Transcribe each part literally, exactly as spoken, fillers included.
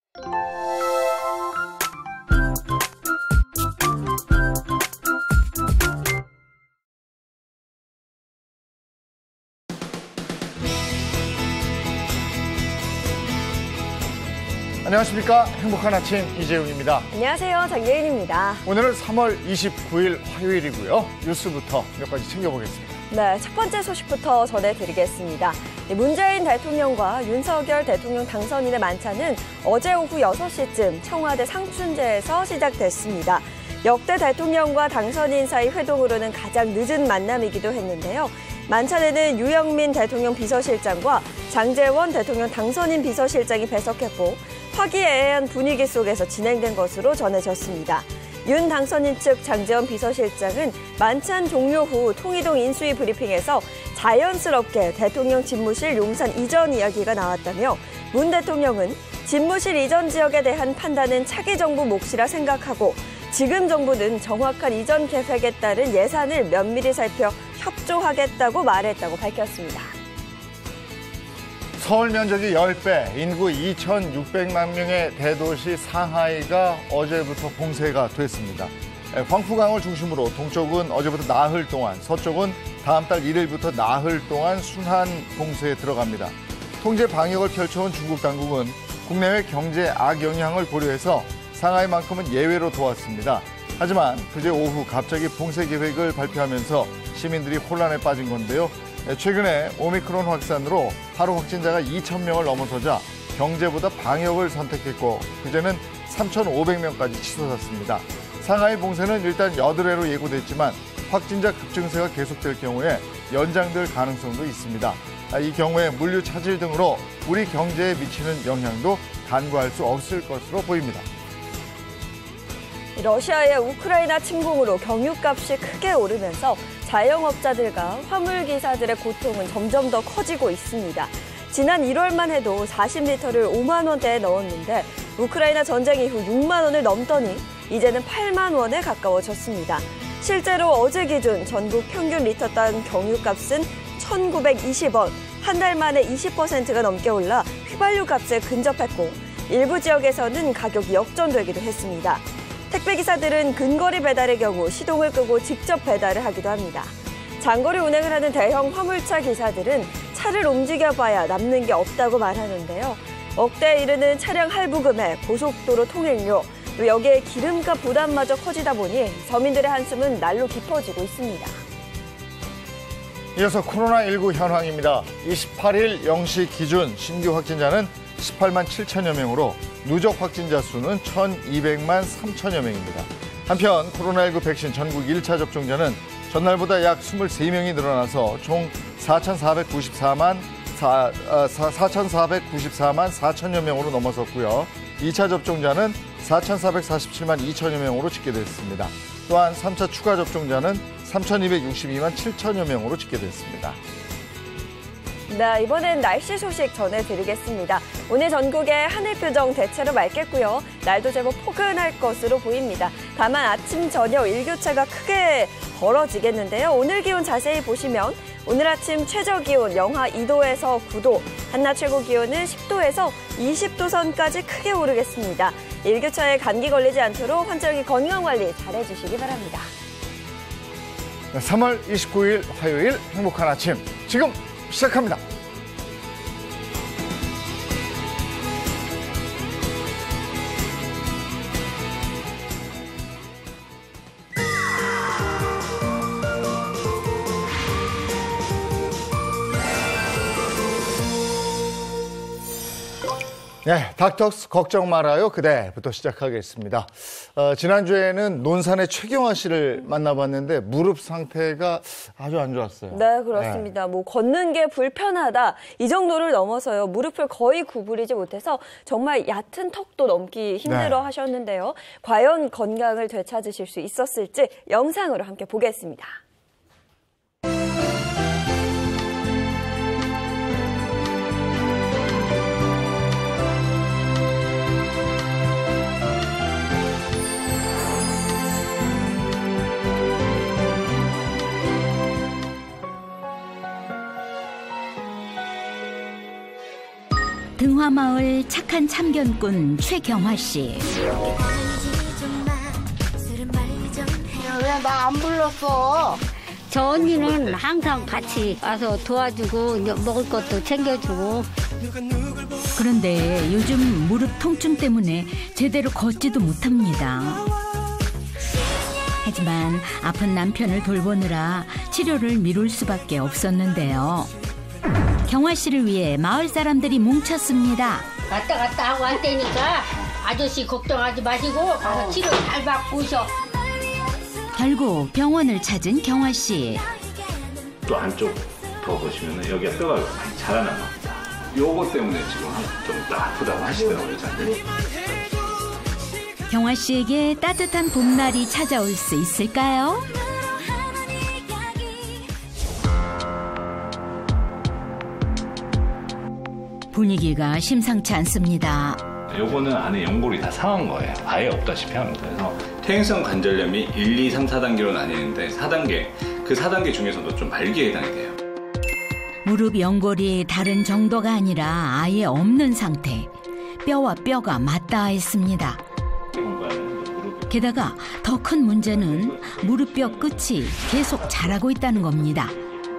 안녕하십니까. 행복한 아침 이재용입니다. 안녕하세요. 장예인입니다. 오늘은 삼월 이십구일 화요일이고요. 뉴스부터 몇 가지 챙겨보겠습니다. 네, 첫 번째 소식부터 전해드리겠습니다. 문재인 대통령과 윤석열 대통령 당선인의 만찬은 어제 오후 여섯 시쯤 청와대 상춘제에서 시작됐습니다. 역대 대통령과 당선인 사이 회동으로는 가장 늦은 만남이기도 했는데요. 만찬에는 유영민 대통령 비서실장과 장제원 대통령 당선인 비서실장이 배석했고 화기애애한 분위기 속에서 진행된 것으로 전해졌습니다. 윤 당선인 측 장제원 비서실장은 만찬 종료 후 통이동 인수위 브리핑에서 자연스럽게 대통령 집무실 용산 이전 이야기가 나왔다며 문 대통령은 집무실 이전 지역에 대한 판단은 차기 정부 몫이라 생각하고 지금 정부는 정확한 이전 계획에 따른 예산을 면밀히 살펴 협조하겠다고 말했다고 밝혔습니다. 서울 면적이 십 배, 인구 이천육백만 명의 대도시 상하이가 어제부터 봉쇄가 됐습니다. 황푸강을 중심으로 동쪽은 어제부터 나흘 동안, 서쪽은 다음 달 일 일부터 나흘 동안 순환 봉쇄에 들어갑니다. 통제 방역을 펼쳐온 중국 당국은 국내외 경제 악영향을 고려해서 상하이만큼은 예외로 도왔습니다. 하지만 그제 오후 갑자기 봉쇄 계획을 발표하면서 시민들이 혼란에 빠진 건데요. 최근에 오미크론 확산으로 하루 확진자가 이천 명을 넘어서자 경제보다 방역을 선택했고 그제는 삼천오백 명까지 치솟았습니다. 상하이 봉쇄는 일단 여덟 회로 예고됐지만 확진자 급증세가 계속될 경우에 연장될 가능성도 있습니다. 이 경우에 물류 차질 등으로 우리 경제에 미치는 영향도 간과할 수 없을 것으로 보입니다. 러시아의 우크라이나 침공으로 경유값이 크게 오르면서 자영업자들과 화물기사들의 고통은 점점 더 커지고 있습니다. 지난 일월만 해도 사십 리터를 오만 원대에 넣었는데 우크라이나 전쟁 이후 육만 원을 넘더니 이제는 팔만 원에 가까워졌습니다. 실제로 어제 기준 전국 평균 리터당 경유값은 천구백이십 원, 한 달 만에 이십 퍼센트가 넘게 올라 휘발유 값에 근접했고 일부 지역에서는 가격이 역전되기도 했습니다. 택배기사들은 근거리 배달의 경우 시동을 끄고 직접 배달을 하기도 합니다. 장거리 운행을 하는 대형 화물차 기사들은 차를 움직여봐야 남는 게 없다고 말하는데요. 억대에 이르는 차량 할부금에 고속도로 통행료, 또 여기에 기름값 부담마저 커지다 보니 서민들의 한숨은 날로 깊어지고 있습니다. 이어서 코로나십구 현황입니다. 이십팔일 영 시 기준 신규 확진자는 십팔만 칠천여 명으로 누적 확진자 수는 천이백만 삼천여 명입니다. 한편 코로나십구 백신 전국 일 차 접종자는 전날보다 약 이십삼 명이 늘어나서 총 사천사백구십사만 사천여 명으로 넘어섰고요. 이 차 접종자는 사천사백사십칠만 이천여 명으로 집계됐습니다. 또한 삼 차 추가 접종자는 삼천이백육십이만 칠천여 명으로 집계됐습니다. 네, 이번엔 날씨 소식 전해드리겠습니다. 오늘 전국의 하늘 표정 대체로 맑겠고요. 날도 제법 포근할 것으로 보입니다. 다만 아침, 저녁 일교차가 크게 벌어지겠는데요. 오늘 기온 자세히 보시면 오늘 아침 최저 기온 영하 이 도에서 구 도, 한낮 최고 기온은 십 도에서 이십 도 선까지 크게 오르겠습니다. 일교차에 감기 걸리지 않도록 환절기 건강관리 잘해주시기 바랍니다. 삼월 이십구일 화요일 행복한 아침 지금 시작합니다. 네, 닥터스 걱정 말아요 그대부터 시작하겠습니다. 어, 지난주에는 논산의 최경화 씨를 만나봤는데 무릎 상태가 아주 안 좋았어요. 네, 그렇습니다. 네. 뭐 걷는 게 불편하다 이 정도를 넘어서요. 무릎을 거의 구부리지 못해서 정말 얕은 턱도 넘기 힘들어 네. 하셨는데요. 과연 건강을 되찾으실 수 있었을지 영상으로 함께 보겠습니다. 봉하마을 착한 참견꾼 최경화 씨. 왜 나 안 불렀어? 저 언니는 항상 같이 와서 도와주고 이제 먹을 것도 챙겨주고. 그런데 요즘 무릎 통증 때문에 제대로 걷지도 못합니다. 하지만 아픈 남편을 돌보느라 치료를 미룰 수밖에 없었는데요. 경화 씨를 위해 마을 사람들이 뭉쳤습니다. 왔다 갔다 하고 할 테니까 아저씨 걱정하지 마시고 가서 치료 잘 받고 오셔. 결국 병원을 찾은 경화 씨. 또 한쪽 더 보시면 여기가 뼈가 많이 자라난 겁니다. 요거 때문에 지금 좀 아프다고 하시더라고요, 여자들. 경화 씨에게 따뜻한 봄날이 찾아올 수 있을까요? 분위기가 심상치 않습니다. 요거는 안에 연골이 다 상한 거예요. 아예 없다시피 합니다. 그래서 퇴행성 관절염이 일, 이, 삼, 사 단계로 나뉘는데 사 단계, 그 사 단계 중에서도 좀 말기에 해당이 돼요. 무릎 연골이 다른 정도가 아니라 아예 없는 상태. 뼈와 뼈가 맞닿아있습니다. 게다가 더 큰 문제는 무릎뼈 끝이 계속 자라고 있다는 겁니다.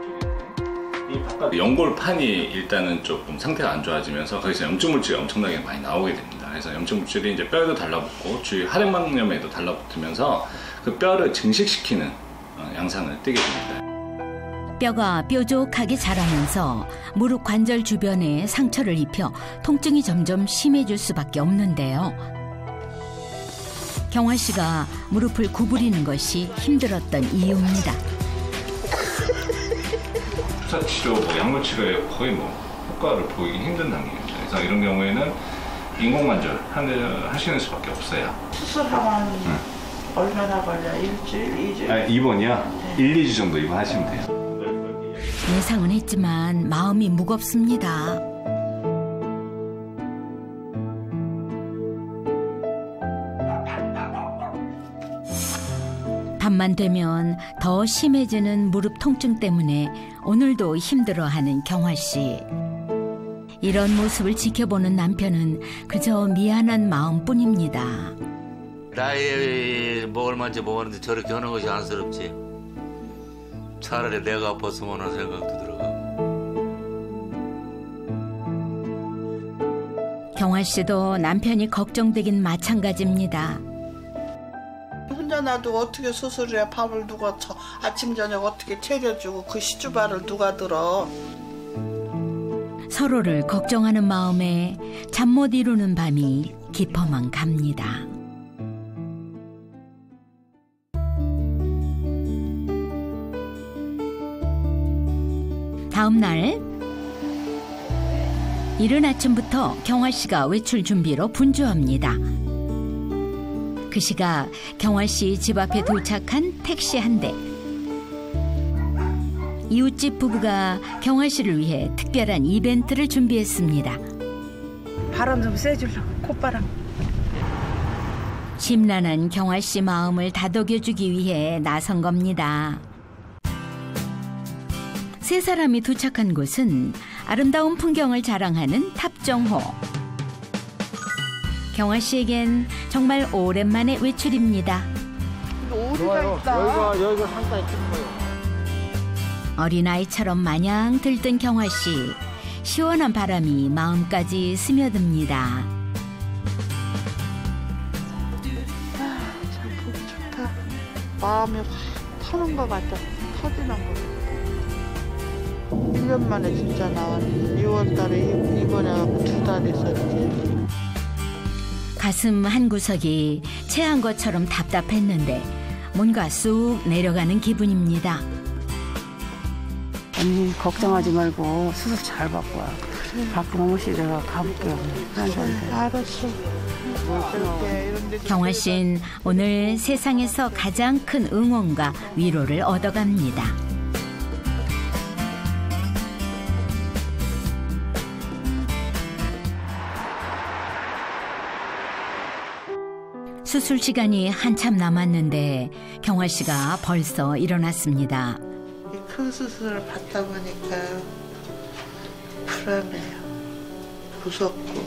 연골판이 일단은 조금 상태가 안 좋아지면서 거기서 염증물질이 엄청나게 많이 나오게 됩니다. 그래서 염증물질이 이제 뼈에도 달라붙고 주위 하랭막염에도 달라붙으면서 그 뼈를 증식시키는 양상을 띠게 됩니다. 뼈가 뾰족하게 자라면서 무릎 관절 주변에 상처를 입혀 통증이 점점 심해질 수밖에 없는데요. 경화 씨가 무릎을 구부리는 것이 힘들었던 이유입니다. 주사 치료, 뭐 약물 치료에 거의 뭐 효과를 보이기 힘든 단계입니다. 그래서 이런 경우에는 인공관절 하시는 수밖에 없어요. 수술하면 응. 얼마나 걸려? 일주일, 이주일? 아, 입원이요? 네. 일, 이 주 정도 입원하시면 돼요. 예상은 했지만 마음이 무겁습니다. 밤만 되면 더 심해지는 무릎 통증 때문에 오늘도 힘들어하는 경화 씨. 이런 모습을 지켜보는 남편은 그저 미안한 마음뿐입니다. 나이 뭐 얼마인지 모르는데 저렇게 하는 것이 안쓰럽지. 차라리 내가 아팠으면 하는 생각도 들어가. 경화 씨도 남편이 걱정되긴 마찬가지입니다. 혼자 놔두고 어떻게 수술을 해? 밥을 누가 쳐? 아침 저녁 어떻게 챙겨주고 그 시주발을 누가 들어? 서로를 걱정하는 마음에 잠 못 이루는 밤이 깊어만 갑니다. 다음 날 이른 아침부터 경화 씨가 외출 준비로 분주합니다. 그 시각 경화 씨 집 앞에 도착한 택시 한 대. 이웃집 부부가 경화 씨를 위해 특별한 이벤트를 준비했습니다. 바람 좀 쐬주려고 콧바람. 심란한 경화 씨 마음을 다독여주기 위해 나선 겁니다. 세 사람이 도착한 곳은 아름다운 풍경을 자랑하는 탑정호. 경화 씨에겐 정말 오랜만의 외출입니다. 오리가 있다. 여기가 여기가 상당히 큰 거예요. 어린아이처럼 마냥 들뜬 경화 씨. 시원한 바람이 마음까지 스며듭니다. 아, 참 보기 좋다. 마음이 확 터는 것 같아. 터지는 것 같아. 일 년 만에 진짜 나왔네. 유월 달에 입원해 두 달 있었지. 가슴 한구석이 체한 것처럼 답답했는데 뭔가 쑥 내려가는 기분입니다. 언니 걱정하지 말고 수술 잘 받고 와. 바쁜 옷이 내가 가볼게요. 그래, 알았어. 그렇게 이런 데서 경화 씨는 오늘 세상에서 가장 큰 응원과 위로를 얻어갑니다. 수술 시간이 한참 남았는데 경화 씨가 벌써 일어났습니다. 큰 수술을 받다 보니까 불안해요. 무섭고.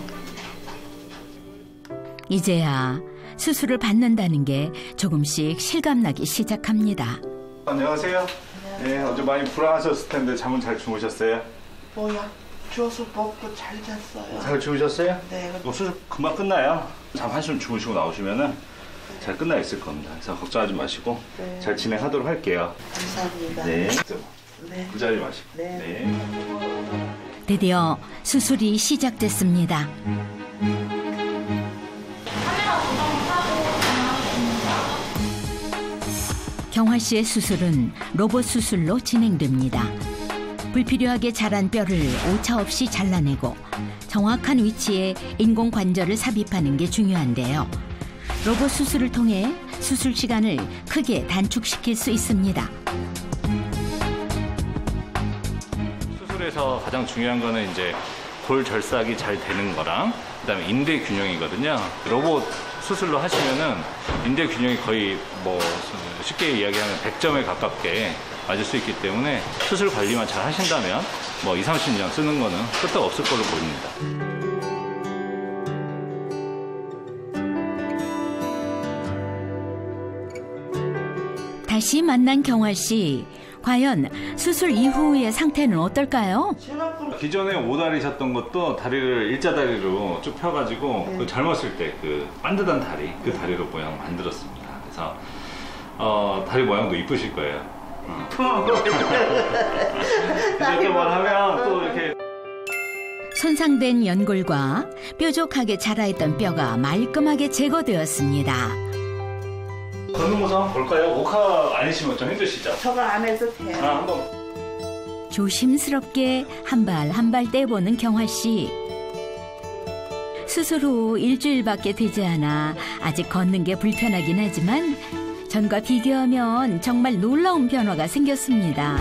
이제야 수술을 받는다는 게 조금씩 실감나기 시작합니다. 안녕하세요. 네, 어제 많이 불안하셨을 텐데 잠은 잘 주무셨어요? 뭐야? 주워서 먹고 잘 잤어요. 잘 주무셨어요? 네. 이거 수술 금방 끝나요. 잠 한숨 주무시고 나오시면은 잘 끝나 있을 겁니다. 그래서 걱정하지 마시고 네. 잘 진행하도록 할게요. 감사합니다. 네. 네. 부자지 마시고. 네. 네. 드디어 수술이 시작됐습니다. 경화 씨의 수술은 로봇 수술로 진행됩니다. 불필요하게 자란 뼈를 오차 없이 잘라내고 정확한 위치에 인공 관절을 삽입하는 게 중요한데요. 로봇 수술을 통해 수술 시간을 크게 단축시킬 수 있습니다. 수술에서 가장 중요한 거는 이제 골 절삭이 잘 되는 거랑 그다음에 인대 균형이거든요. 로봇 수술로 하시면은 인대 균형이 거의 뭐 쉽게 이야기하면 백 점에 가깝게 맞을 수 있기 때문에 수술 관리만 잘 하신다면 뭐 이삼십 년 쓰는 거는 끄떡 없을 걸로 보입니다. 다시 만난 경화 씨. 과연 수술 이후의 상태는 어떨까요? 기존에 오다리셨던 것도 다리를 일자다리로 쭉 펴가지고 네. 그 젊었을 때 그 반듯한 다리, 그 다리로 모양 만들었습니다. 그래서 어, 다리 모양도 이쁘실 거예요. 어. 이제 또 말하면 또 이렇게 손상된 연골과 뾰족하게 자라있던 뼈가 말끔하게 제거되었습니다. 걷는 모습 한번 볼까요? 오카 아니시면 좀 힘드시죠? 저거 안 해도 돼요. 아, 한번. 조심스럽게 한 발 한 발 떼보는 경화 씨. 수술 후 일주일밖에 되지 않아 아직 걷는 게 불편하긴 하지만 전과 비교하면 정말 놀라운 변화가 생겼습니다.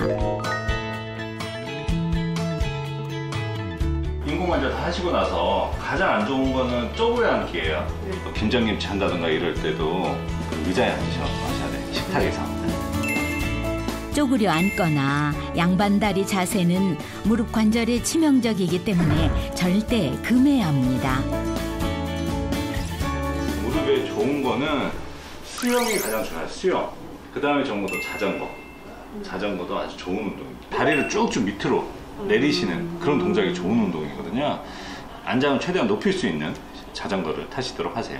인공관절 다 하시고 나서 가장 안 좋은 거는 쪼그려 앉기예요. 또 김장김치 한다든가 이럴 때도 그 의자에 앉으셔서 하셔야 돼요. 식탁에서. 쪼그려 앉거나 양반다리 자세는 무릎 관절에 치명적이기 때문에 절대 금해야 합니다. 무릎에 좋은 거는 수영이 가장 좋아요. 수영. 그 다음에 좋은 것도 자전거. 자전거도 아주 좋은 운동입니다. 다리를 쭉쭉 밑으로 내리시는 그런 동작이 좋은 운동이거든요. 안장을 최대한 높일 수 있는 자전거를 타시도록 하세요.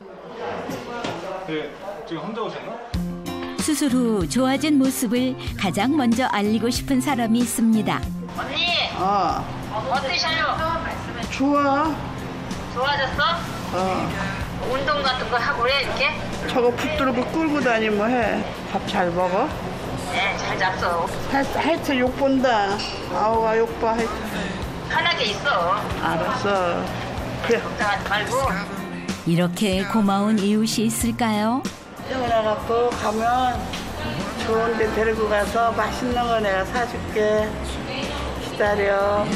네, 지금 혼자 오셨나? 수술 후 좋아진 모습을 가장 먼저 알리고 싶은 사람이 있습니다. 언니, 어, 어떠셔요? 좋아. 좋아졌어? 어, 운동 같은 거 하고 그래, 이렇게? 저거 붙들고 끌고 다니면 해. 밥 잘 먹어? 네, 잘 잤어. 하, 하여튼 욕 본다. 아우가 욕 봐, 하여튼. 편하게 있어. 알았어. 그래. 걱정하지 말고. 이렇게 고마운 이웃이 있을까요? 태어나갖고 가면 좋은 데 데리고 가서 맛있는 거 내가 사줄게. 기다려.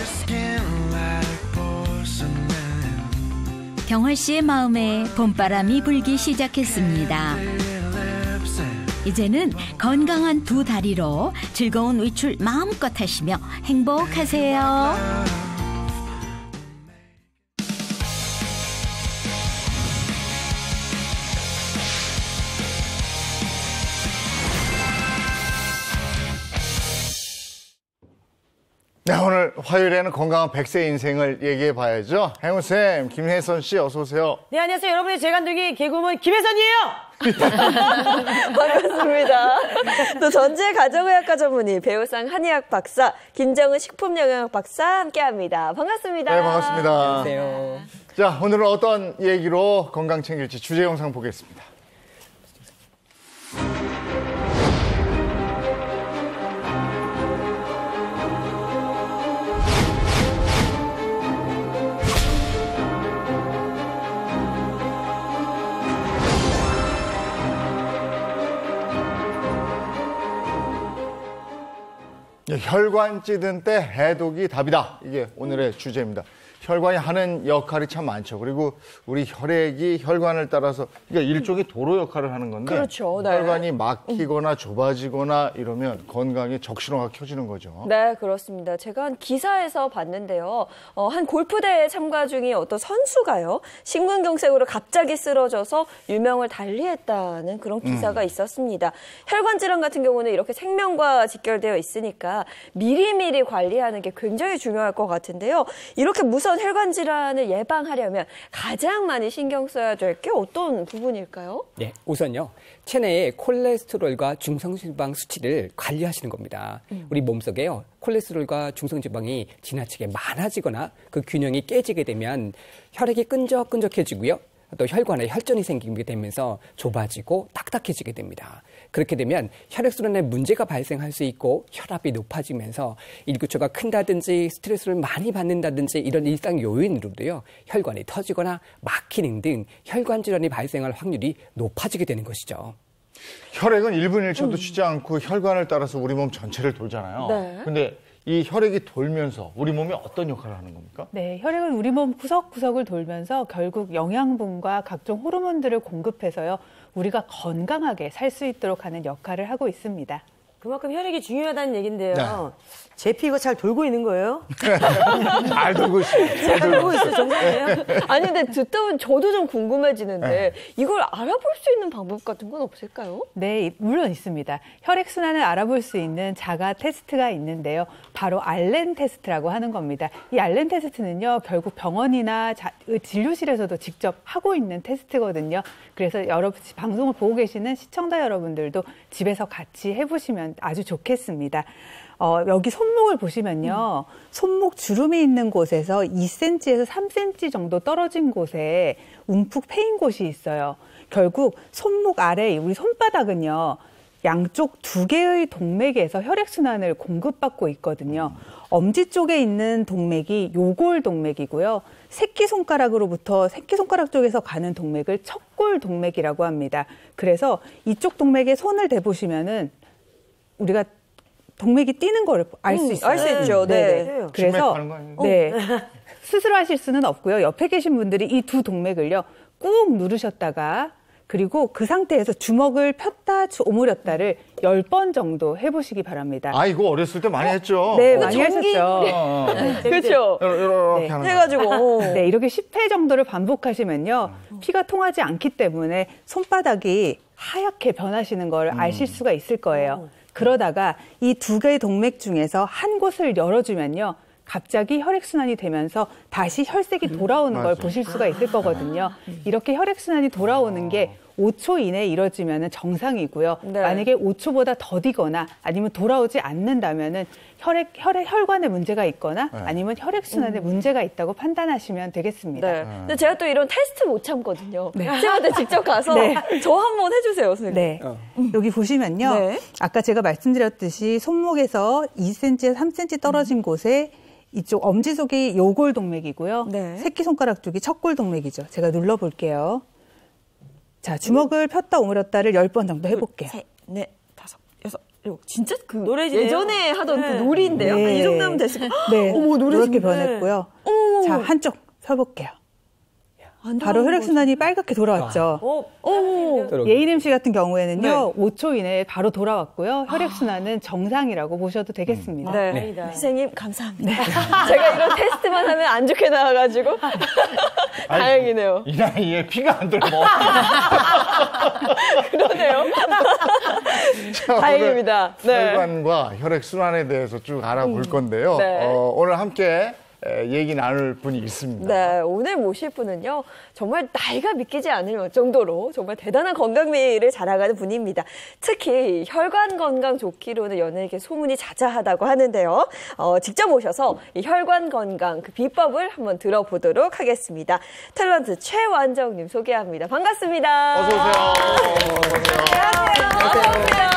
경화 씨의 마음에 봄바람이 불기 시작했습니다. 이제는 건강한 두 다리로 즐거운 외출 마음껏 하시며 행복하세요. 네, 오늘 화요일에는 건강한 백 세 인생을 얘기해 봐야죠. 행운쌤, 김혜선 씨 어서 오세요. 네, 안녕하세요. 여러분의 재간둥이 개그우먼 김혜선이에요. 반갑습니다. 또 전주의 가정의학과 전문의 배우상 한의학 박사 김정은 식품영양학 박사 함께합니다. 반갑습니다. 네, 반갑습니다. 안녕하세요. 자, 오늘은 어떤 얘기로 건강 챙길지 주제 영상 보겠습니다. 혈관 찌든 때 해독이 답이다. 이게 오늘의 주제입니다. 혈관이 하는 역할이 참 많죠. 그리고 우리 혈액이 혈관을 따라서 그러니까 일종의 도로 역할을 하는 건데 그렇죠. 네. 혈관이 막히거나 좁아지거나 이러면 건강에 적신호가 켜지는 거죠. 네, 그렇습니다. 제가 한 기사에서 봤는데요. 어, 한 골프대회에 참가 중인 어떤 선수가요. 심근경색으로 갑자기 쓰러져서 유명을 달리했다는 그런 기사가 음. 있었습니다. 혈관 질환 같은 경우는 이렇게 생명과 직결되어 있으니까 미리미리 관리하는 게 굉장히 중요할 것 같은데요. 이렇게 무서운 혈관 질환을 예방하려면 가장 많이 신경 써야 될 게 어떤 부분일까요? 네, 우선요. 체내의 콜레스테롤과 중성지방 수치를 관리하시는 겁니다. 음. 우리 몸속에요. 콜레스테롤과 중성지방이 지나치게 많아지거나 그 균형이 깨지게 되면 혈액이 끈적끈적해지고요. 또 혈관에 혈전이 생기게 되면서 좁아지고 딱딱해지게 됩니다. 그렇게 되면 혈액순환에 문제가 발생할 수 있고 혈압이 높아지면서 일교차가 큰다든지 스트레스를 많이 받는다든지 이런 일상 요인으로도요. 혈관이 터지거나 막히는 등 혈관 질환이 발생할 확률이 높아지게 되는 것이죠. 혈액은 일 분 일 초도 쉬지 않고 혈관을 따라서 우리 몸 전체를 돌잖아요. 네. 근데 이 혈액이 돌면서 우리 몸에 어떤 역할을 하는 겁니까? 네, 혈액은 우리 몸 구석구석을 돌면서 결국 영양분과 각종 호르몬들을 공급해서요. 우리가 건강하게 살 수 있도록 하는 역할을 하고 있습니다. 그만큼 혈액이 중요하다는 얘긴데요. 네. 제피 이거 잘 돌고 있는 거예요? 잘 돌고 있어요. 잘 돌고 있어요. 정말이에요? 아니 근데 듣다 보면 저도 좀 궁금해지는데 네. 이걸 알아볼 수 있는 방법 같은 건 없을까요? 네, 물론 있습니다. 혈액순환을 알아볼 수 있는 자가 테스트가 있는데요. 바로 알렌 테스트라고 하는 겁니다. 이 알렌 테스트는요. 결국 병원이나 자, 진료실에서도 직접 하고 있는 테스트거든요. 그래서 여러분 방송을 보고 계시는 시청자 여러분들도 집에서 같이 해보시면 아주 좋겠습니다. 어, 여기 손목을 보시면요. 음. 손목 주름이 있는 곳에서 이 센티미터에서 삼 센티미터 정도 떨어진 곳에 움푹 패인 곳이 있어요. 결국 손목 아래 우리 손바닥은요. 양쪽 두 개의 동맥에서 혈액순환을 공급받고 있거든요. 엄지 쪽에 있는 동맥이 요골 동맥이고요. 새끼손가락으로부터 새끼손가락 쪽에서 가는 동맥을 척골 동맥이라고 합니다. 그래서 이쪽 동맥에 손을 대보시면은 우리가 동맥이 뛰는 걸 알 수 음, 있어요. 알 수 있죠. 네. 네. 그래서 네. 스스로 하실 수는 없고요. 옆에 계신 분들이 이 두 동맥을요. 꾹 누르셨다가 그리고 그 상태에서 주먹을 폈다 오므렸다를 열 번 정도 해보시기 바랍니다. 아, 이거 어렸을 때 많이 했죠. 네, 많이 전기... 하셨죠. 그렇죠. 이렇게 네. 해가지고. 네, 이렇게 십 회 정도를 반복하시면요. 피가 통하지 않기 때문에 손바닥이 하얗게 변하시는 걸 음. 아실 수가 있을 거예요. 그러다가 이 두 개의 동맥 중에서 한 곳을 열어주면요. 갑자기 혈액순환이 되면서 다시 혈색이 돌아오는 음, 걸 보실 수가 있을 거거든요. 이렇게 혈액순환이 돌아오는 게 오 초 이내에 이뤄지면 정상이고요. 네. 만약에 오 초보다 더디거나 아니면 돌아오지 않는다면 혈액, 혈액, 혈관에 문제가 있거나 네. 아니면 혈액순환에 음. 문제가 있다고 판단하시면 되겠습니다. 네. 근데 제가 또 이런 테스트 못 참거든요. 네. 선생님한테 직접 가서 네. 저 한번 해주세요, 선생님. 네. 어. 여기 보시면요. 네. 아까 제가 말씀드렸듯이 손목에서 이 센티미터에서 삼 센티미터 떨어진 음. 곳에 이쪽 엄지 속이 요골 동맥이고요. 네. 새끼손가락 쪽이 척골 동맥이죠. 제가 눌러볼게요. 자, 주먹을 폈다 오므렸다를 열 번 정도 해볼게요. 셋, 넷, 다섯, 여섯, 일곱. 진짜 그 노래지네요. 예전에 하던 네. 그 놀이인데요. 네. 이 정도면 됐을 거. 네. 어머, 노래 이렇게 변했고요. 어머. 자, 한쪽 펴볼게요. 바로 혈액순환이 빨갛게 돌아왔죠. 어, 어. 예인음 씨 같은 경우에는요. 네. 오 초 이내에 바로 돌아왔고요. 혈액순환은 아. 정상이라고 보셔도 되겠습니다. 네. 네. 네. 선생님 감사합니다. 네. 제가 이런 테스트만 하면 안 좋게 나와가지고 아니, 다행이네요. 이 나이에 피가 안 돌고. 그러네요. 자, 다행입니다. 네. 혈관과 혈액순환에 대해서 쭉 알아볼 음. 건데요. 네. 어, 오늘 함께 얘기 나눌 분이 있습니다. 네, 오늘 모실 분은요. 정말 나이가 믿기지 않을 정도로 정말 대단한 건강미를 자랑하는 분입니다. 특히 혈관 건강 좋기로는 연예계 소문이 자자하다고 하는데요. 어, 직접 오셔서 이 혈관 건강 그 비법을 한번 들어보도록 하겠습니다. 탤런트 최완정님 소개합니다. 반갑습니다. 어서 오세요. 안녕하세요. 어서 오세요.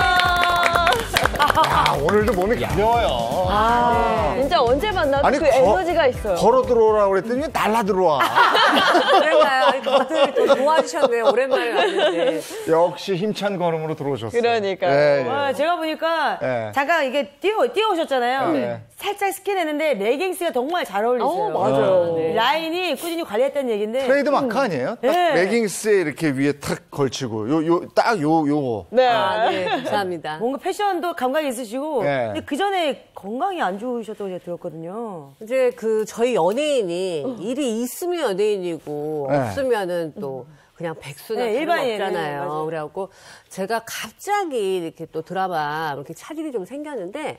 야, 오늘도 몸이 가벼워요. 아, 네. 진짜 언제 만나도 아니, 그 거, 에너지가 있어요. 걸어 들어오라고 그랬더니 날라 들어와. 그런가요? 다들 또 도와주셨네요. 오랜만에 왔는데. 역시 힘찬 걸음으로 들어오셨어요. 그러니까요. 예, 예. 와, 제가 보니까 예. 잠깐 이게 뛰어, 뛰어오셨잖아요. 네. 살짝 스킨했는데 레깅스가 정말 잘 어울리세요. 어, 맞아요. 네. 라인이 꾸준히 관리했다는 얘기인데. 트레이드 마크 아니에요? 딱 네. 레깅스에 이렇게 위에 탁 걸치고 요 요 딱 요 요거. 네. 아, 네. 감사합니다. 뭔가 패션도 감각이 있으시고. 네. 근데 그 전에 건강이 안 좋으셨다고 제가 들었거든요. 이제 그 저희 연예인이 일이 있으면 연예인이고 네. 없으면은 또 그냥 백수나 네, 일반인 일반인, 없잖아요. 네, 맞아요. 그래갖고 제가 갑자기 이렇게 또 드라마 이렇게 차질이 좀 생겼는데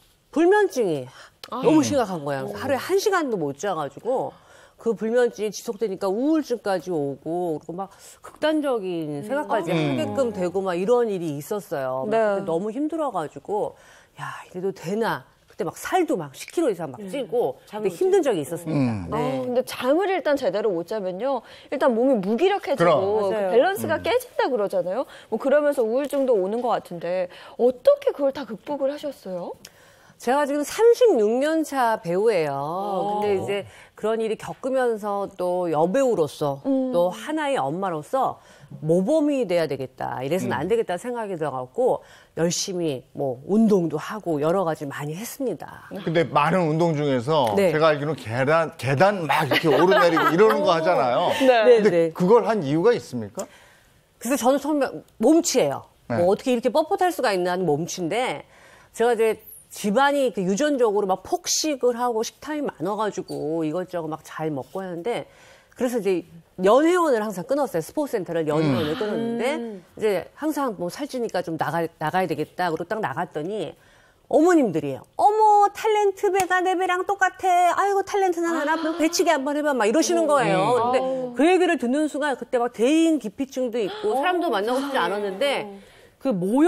불면증이 너무 심각한 거예요. 하루에 한 시간도 못 자가지고 그 불면증이 지속되니까 우울증까지 오고 그리고 막 극단적인 생각까지 음. 하게끔 되고 막 이런 일이 있었어요. 막 네. 그때 너무 힘들어가지고 야 이래도 되나. 그때 막 살도 막 십 킬로그램 이상 막 찌고 근데 힘든 적이 있었습니다. 음. 네. 어, 근데 잠을 일단 제대로 못 자면요. 일단 몸이 무기력해지고 그럼. 그 맞아요. 밸런스가 깨진다 그러잖아요. 뭐 그러면서 우울증도 오는 것 같은데 어떻게 그걸 다 극복을 하셨어요? 제가 지금 삼십육 년 차 배우예요. 근데 이제 그런 일이 겪으면서 또 여배우로서 음. 또 하나의 엄마로서 모범이 돼야 되겠다. 이래서는 안 되겠다 생각이 들어갖고 열심히 뭐 운동도 하고 여러 가지 많이 했습니다. 근데 많은 운동 중에서 네. 제가 알기로는 계단 계단 막 이렇게 오르내리고 이러는 거 하잖아요. 네. 근데 네. 그걸 한 이유가 있습니까? 그래서 저는 처음에 몸치예요. 네. 뭐 어떻게 이렇게 뻣뻣할 수가 있나 하는 몸치인데 제가 이제 집안이 그 유전적으로 막 폭식을 하고 식탐이 많아가지고 이것저것 막 잘 먹고 하는데 그래서 이제 연회원을 항상 끊었어요. 스포츠센터를 연회원을 음. 끊었는데 음. 이제 항상 뭐 살찌니까 좀 나가 나가야 되겠다. 그리고 딱 나갔더니 어머님들이에요. 어머 탤런트 배가 내 배랑 똑같아. 아이고 탤런트는 하나 아. 배치기 한번 해봐. 막 이러시는 거예요. 근데 아. 그 얘기를 듣는 순간 그때 막 대인 기피증도 있고 사람도 만나고 싶지 않았는데 그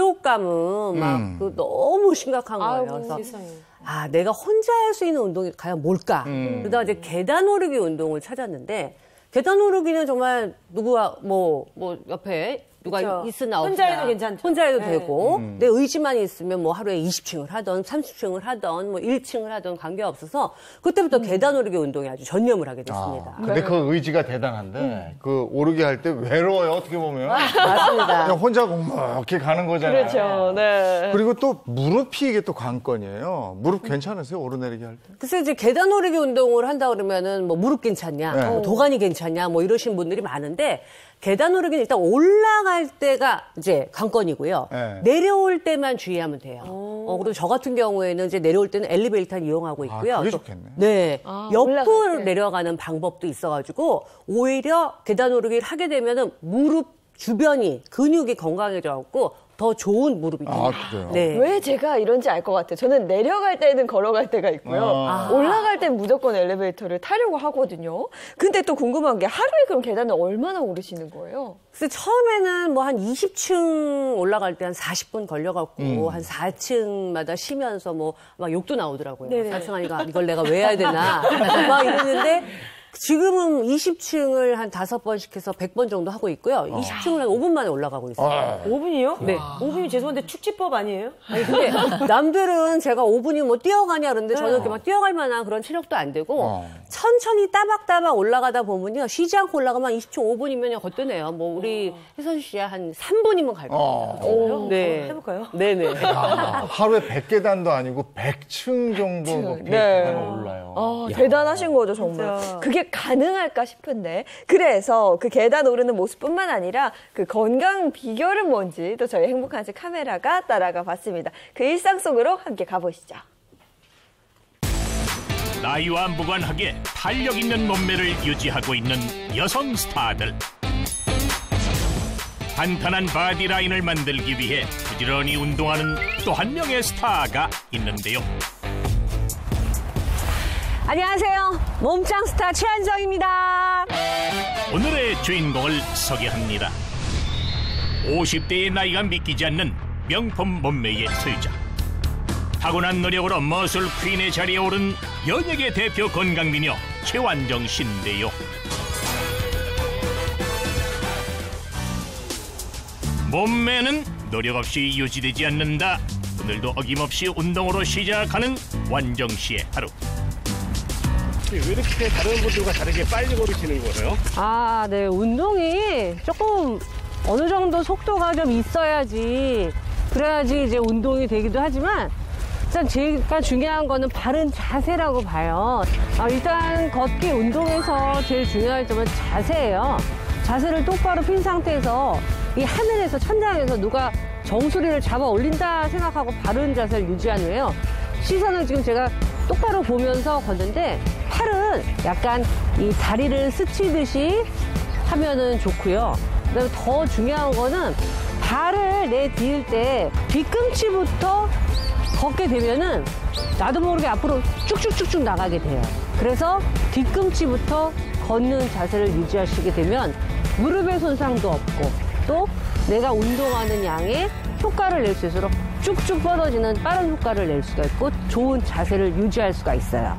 모욕감은 막 음. 그 너무 심각한 거예요. 아이고, 그래서 세상에. 아 내가 혼자 할 수 있는 운동이 과연 뭘까? 음. 그러다가 이제 계단 오르기 운동을 찾았는데 계단 오르기는 정말 누구와 뭐 뭐 옆에 누가 그쵸. 있으나 혼자 없으나 해도 괜찮죠. 혼자 해도 네. 되고 음. 내 의지만 있으면 뭐 하루에 이십 층을 하던 삼십 층을 하던 뭐 일 층을 하던 관계없어서 그때부터 계단 오르기 운동에 아주 전념을 하게 됐습니다. 아, 근데 그 의지가 대단한데 그 오르기 할 때 외로워요. 어떻게 보면 맞습니다. 그냥 혼자 묵묵히 가는 거잖아요. 그렇죠. 네. 그리고 또 무릎이 이게 또 관건이에요. 무릎 괜찮으세요? 오르내리기 할 때? 글쎄 이제 계단 오르기 운동을 한다 그러면은 뭐 무릎 괜찮냐, 네. 뭐 도가니 괜찮냐, 뭐 이러신 분들이 많은데 계단 오르기는 일단 올라갈 때가 이제 관건이고요. 네. 내려올 때만 주의하면 돼요. 어, 그리고 저 같은 경우에는 이제 내려올 때는 엘리베이터를 이용하고 있고요. 아, 그게 또, 좋겠네. 네, 아, 올라갈 옆으로 때. 내려가는 방법도 있어가지고 오히려 계단 오르기를 하게 되면은 무릎 주변이 근육이 건강해져갖고 더 좋은 무릎이 돼요. 아, 그래요? 네. 왜 제가 이런지 알 것 같아요. 저는 내려갈 때는 걸어갈 때가 있고요. 아. 올라갈 땐 무조건 엘리베이터를 타려고 하거든요. 근데 또 궁금한 게 하루에 그럼 계단을 얼마나 오르시는 거예요? 그래서 처음에는 뭐 한 이십 층 올라갈 때 한 사십 분 걸려갖고 음. 한 사 층마다 쉬면서 뭐 막 욕도 나오더라고요. 네네. 사 층 하니까 이걸 내가 왜 해야 되나 막 이랬는데 지금은 이십 층을 한 다섯 번씩 해서 백 번 정도 하고 있고요. 이십 층을 한 오 분 만에 올라가고 있어요. 아. 오 분이요? 네. 오 분이 죄송한데 축지법 아니에요? 아니 근데 남들은 제가 오 분이 뭐 뛰어가냐 그러는데 저는 이렇게 막 뛰어갈 만한 그런 체력도 안 되고 어. 천천히 따박따박 올라가다 보면요. 쉬지 않고 올라가면 이십 층 오 분이면 거뜬해요. 뭐 우리 혜선 씨야 한 삼 분이면 갈 거예요. 어. 오, 네. 한번 해볼까요? 네네. 아, 하루에 백 계단도 아니고 백 층 정도 높이 네. 계단을 올라요. 아, 대단하신 거죠, 정말. 진짜. 그게 가능할까 싶은데. 그래서 그 계단 오르는 모습뿐만 아니라 그 건강 비결은 뭔지 또 저희 행복한 집 카메라가 따라가 봤습니다. 그 일상 속으로 함께 가보시죠. 나이와 무관하게 탄력 있는 몸매를 유지하고 있는 여성 스타들. 탄탄한 바디라인을 만들기 위해 부지런히 운동하는 또 한 명의 스타가 있는데요. 안녕하세요. 몸짱 스타 최한정입니다. 오늘의 주인공을 소개합니다. 오십 대의 나이가 믿기지 않는 명품 몸매의 소유자. 타고난 노력으로 머슬 퀸의 자리에 오른 연예계 대표 건강미녀 최완정 씨인데요. 몸매는 노력 없이 유지되지 않는다. 오늘도 어김없이 운동으로 시작하는 완정 씨의 하루. 왜 이렇게 다른 분들과 다르게 빨리 걸으시는 거예요? 아, 네. 운동이 조금 어느 정도 속도가 좀 있어야지, 그래야지 이제 운동이 되기도 하지만, 일단 제가 중요한 거는 바른 자세라고 봐요. 아, 일단 걷기 운동에서 제일 중요한 점은 자세예요. 자세를 똑바로 핀 상태에서 이 하늘에서, 천장에서 누가 정수리를 잡아 올린다 생각하고 바른 자세를 유지한 후에요. 시선은 지금 제가 똑바로 보면서 걷는데, 팔은 약간 이 다리를 스치듯이 하면은 좋고요. 그다음에 더 중요한 거는 발을 내디딜 때 뒤꿈치부터 걷게 되면은 나도 모르게 앞으로 쭉쭉쭉쭉 나가게 돼요. 그래서 뒤꿈치부터 걷는 자세를 유지하시게 되면 무릎에 손상도 없고, 또 내가 운동하는 양의 효과를 낼 수 있도록 쭉쭉 뻗어지는 빠른 효과를 낼 수가 있고, 좋은 자세를 유지할 수가 있어요.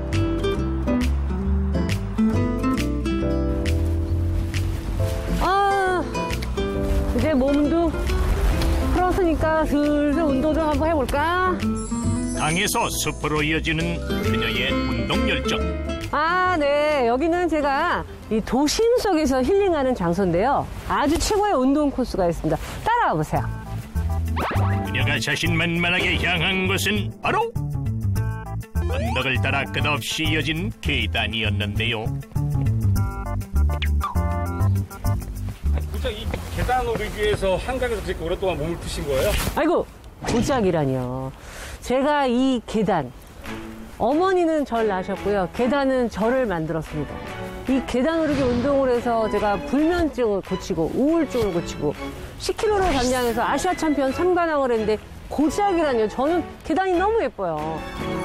아, 이제 몸도 풀었으니까 슬슬 운동 좀 한번 해볼까? 강에서 숲으로 이어지는 그녀의 운동 열정. 아, 네. 여기는 제가 이 도심 속에서 힐링하는 장소인데요. 아주 최고의 운동 코스가 있습니다. 따라와 보세요. 그녀가 자신만만하게 향한 곳은 바로 언덕을 따라 끝없이 이어진 계단이었는데요. 진짜 이 계단 오르기 위해서 한강에서 그렇게 오랫동안 몸을 푸신 거예요? 아이고, 고작이라니요. 제가 이 계단, 어머니는 절 낳으셨고요. 계단은 저를 만들었습니다. 이 계단 오르기 운동을 해서 제가 불면증을 고치고 우울증을 고치고 십 킬로그램를 감량해서 아시아 챔피언 삼 관왕을 했는데 고작이라니요. 저는 계단이 너무 예뻐요.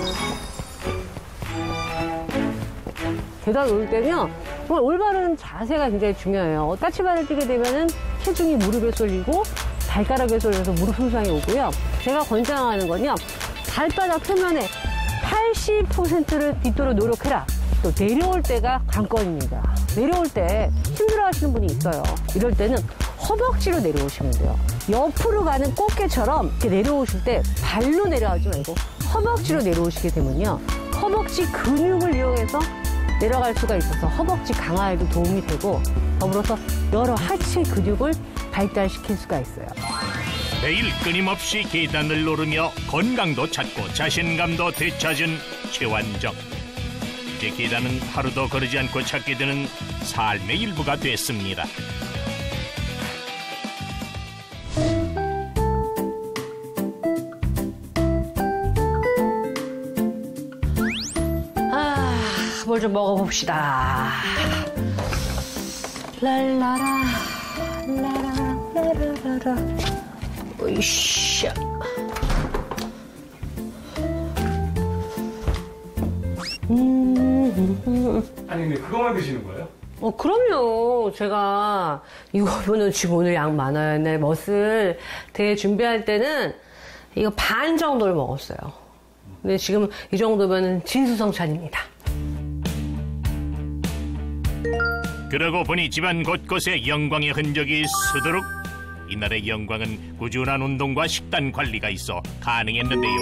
계단 오를 때는요, 정말 올바른 자세가 굉장히 중요해요. 까치발을 뛰게 되면은 체중이 무릎에 쏠리고 발가락에 쏠려서 무릎 손상이 오고요. 제가 권장하는 건요, 발바닥 표면에 팔십 퍼센트를 딛도록 노력해라. 또 내려올 때가 관건입니다. 내려올 때 힘들어 하시는 분이 있어요. 이럴 때는 허벅지로 내려오시면 돼요. 옆으로 가는 꽃게처럼 이렇게 내려오실 때 발로 내려가지 말고 허벅지로 내려오시게 되면요, 허벅지 근육을 이용해서 내려갈 수가 있어서 허벅지 강화에도 도움이 되고, 더불어서 여러 하체 근육을 발달시킬 수가 있어요. 매일 끊임없이 계단을 오르며 건강도 찾고 자신감도 되찾은 최완정. 이제 계단은 하루도 거르지 않고 찾게 되는 삶의 일부가 됐습니다. 아, 뭘 좀 먹어봅시다. 랄라라, 라라, 라라라라. 으쌰. 음. 아니, 근데 그거만 드시는 거예요? 어, 그럼요. 제가 이거는 지금 오늘 양 많아요. 내 멋을 대회 준비할 때는 이거 반 정도를 먹었어요. 근데 지금 이 정도면 진수성찬입니다. 그러고 보니 집안 곳곳에 영광의 흔적이 스도록. 이날의 영광은 꾸준한 운동과 식단 관리가 있어 가능했는데요.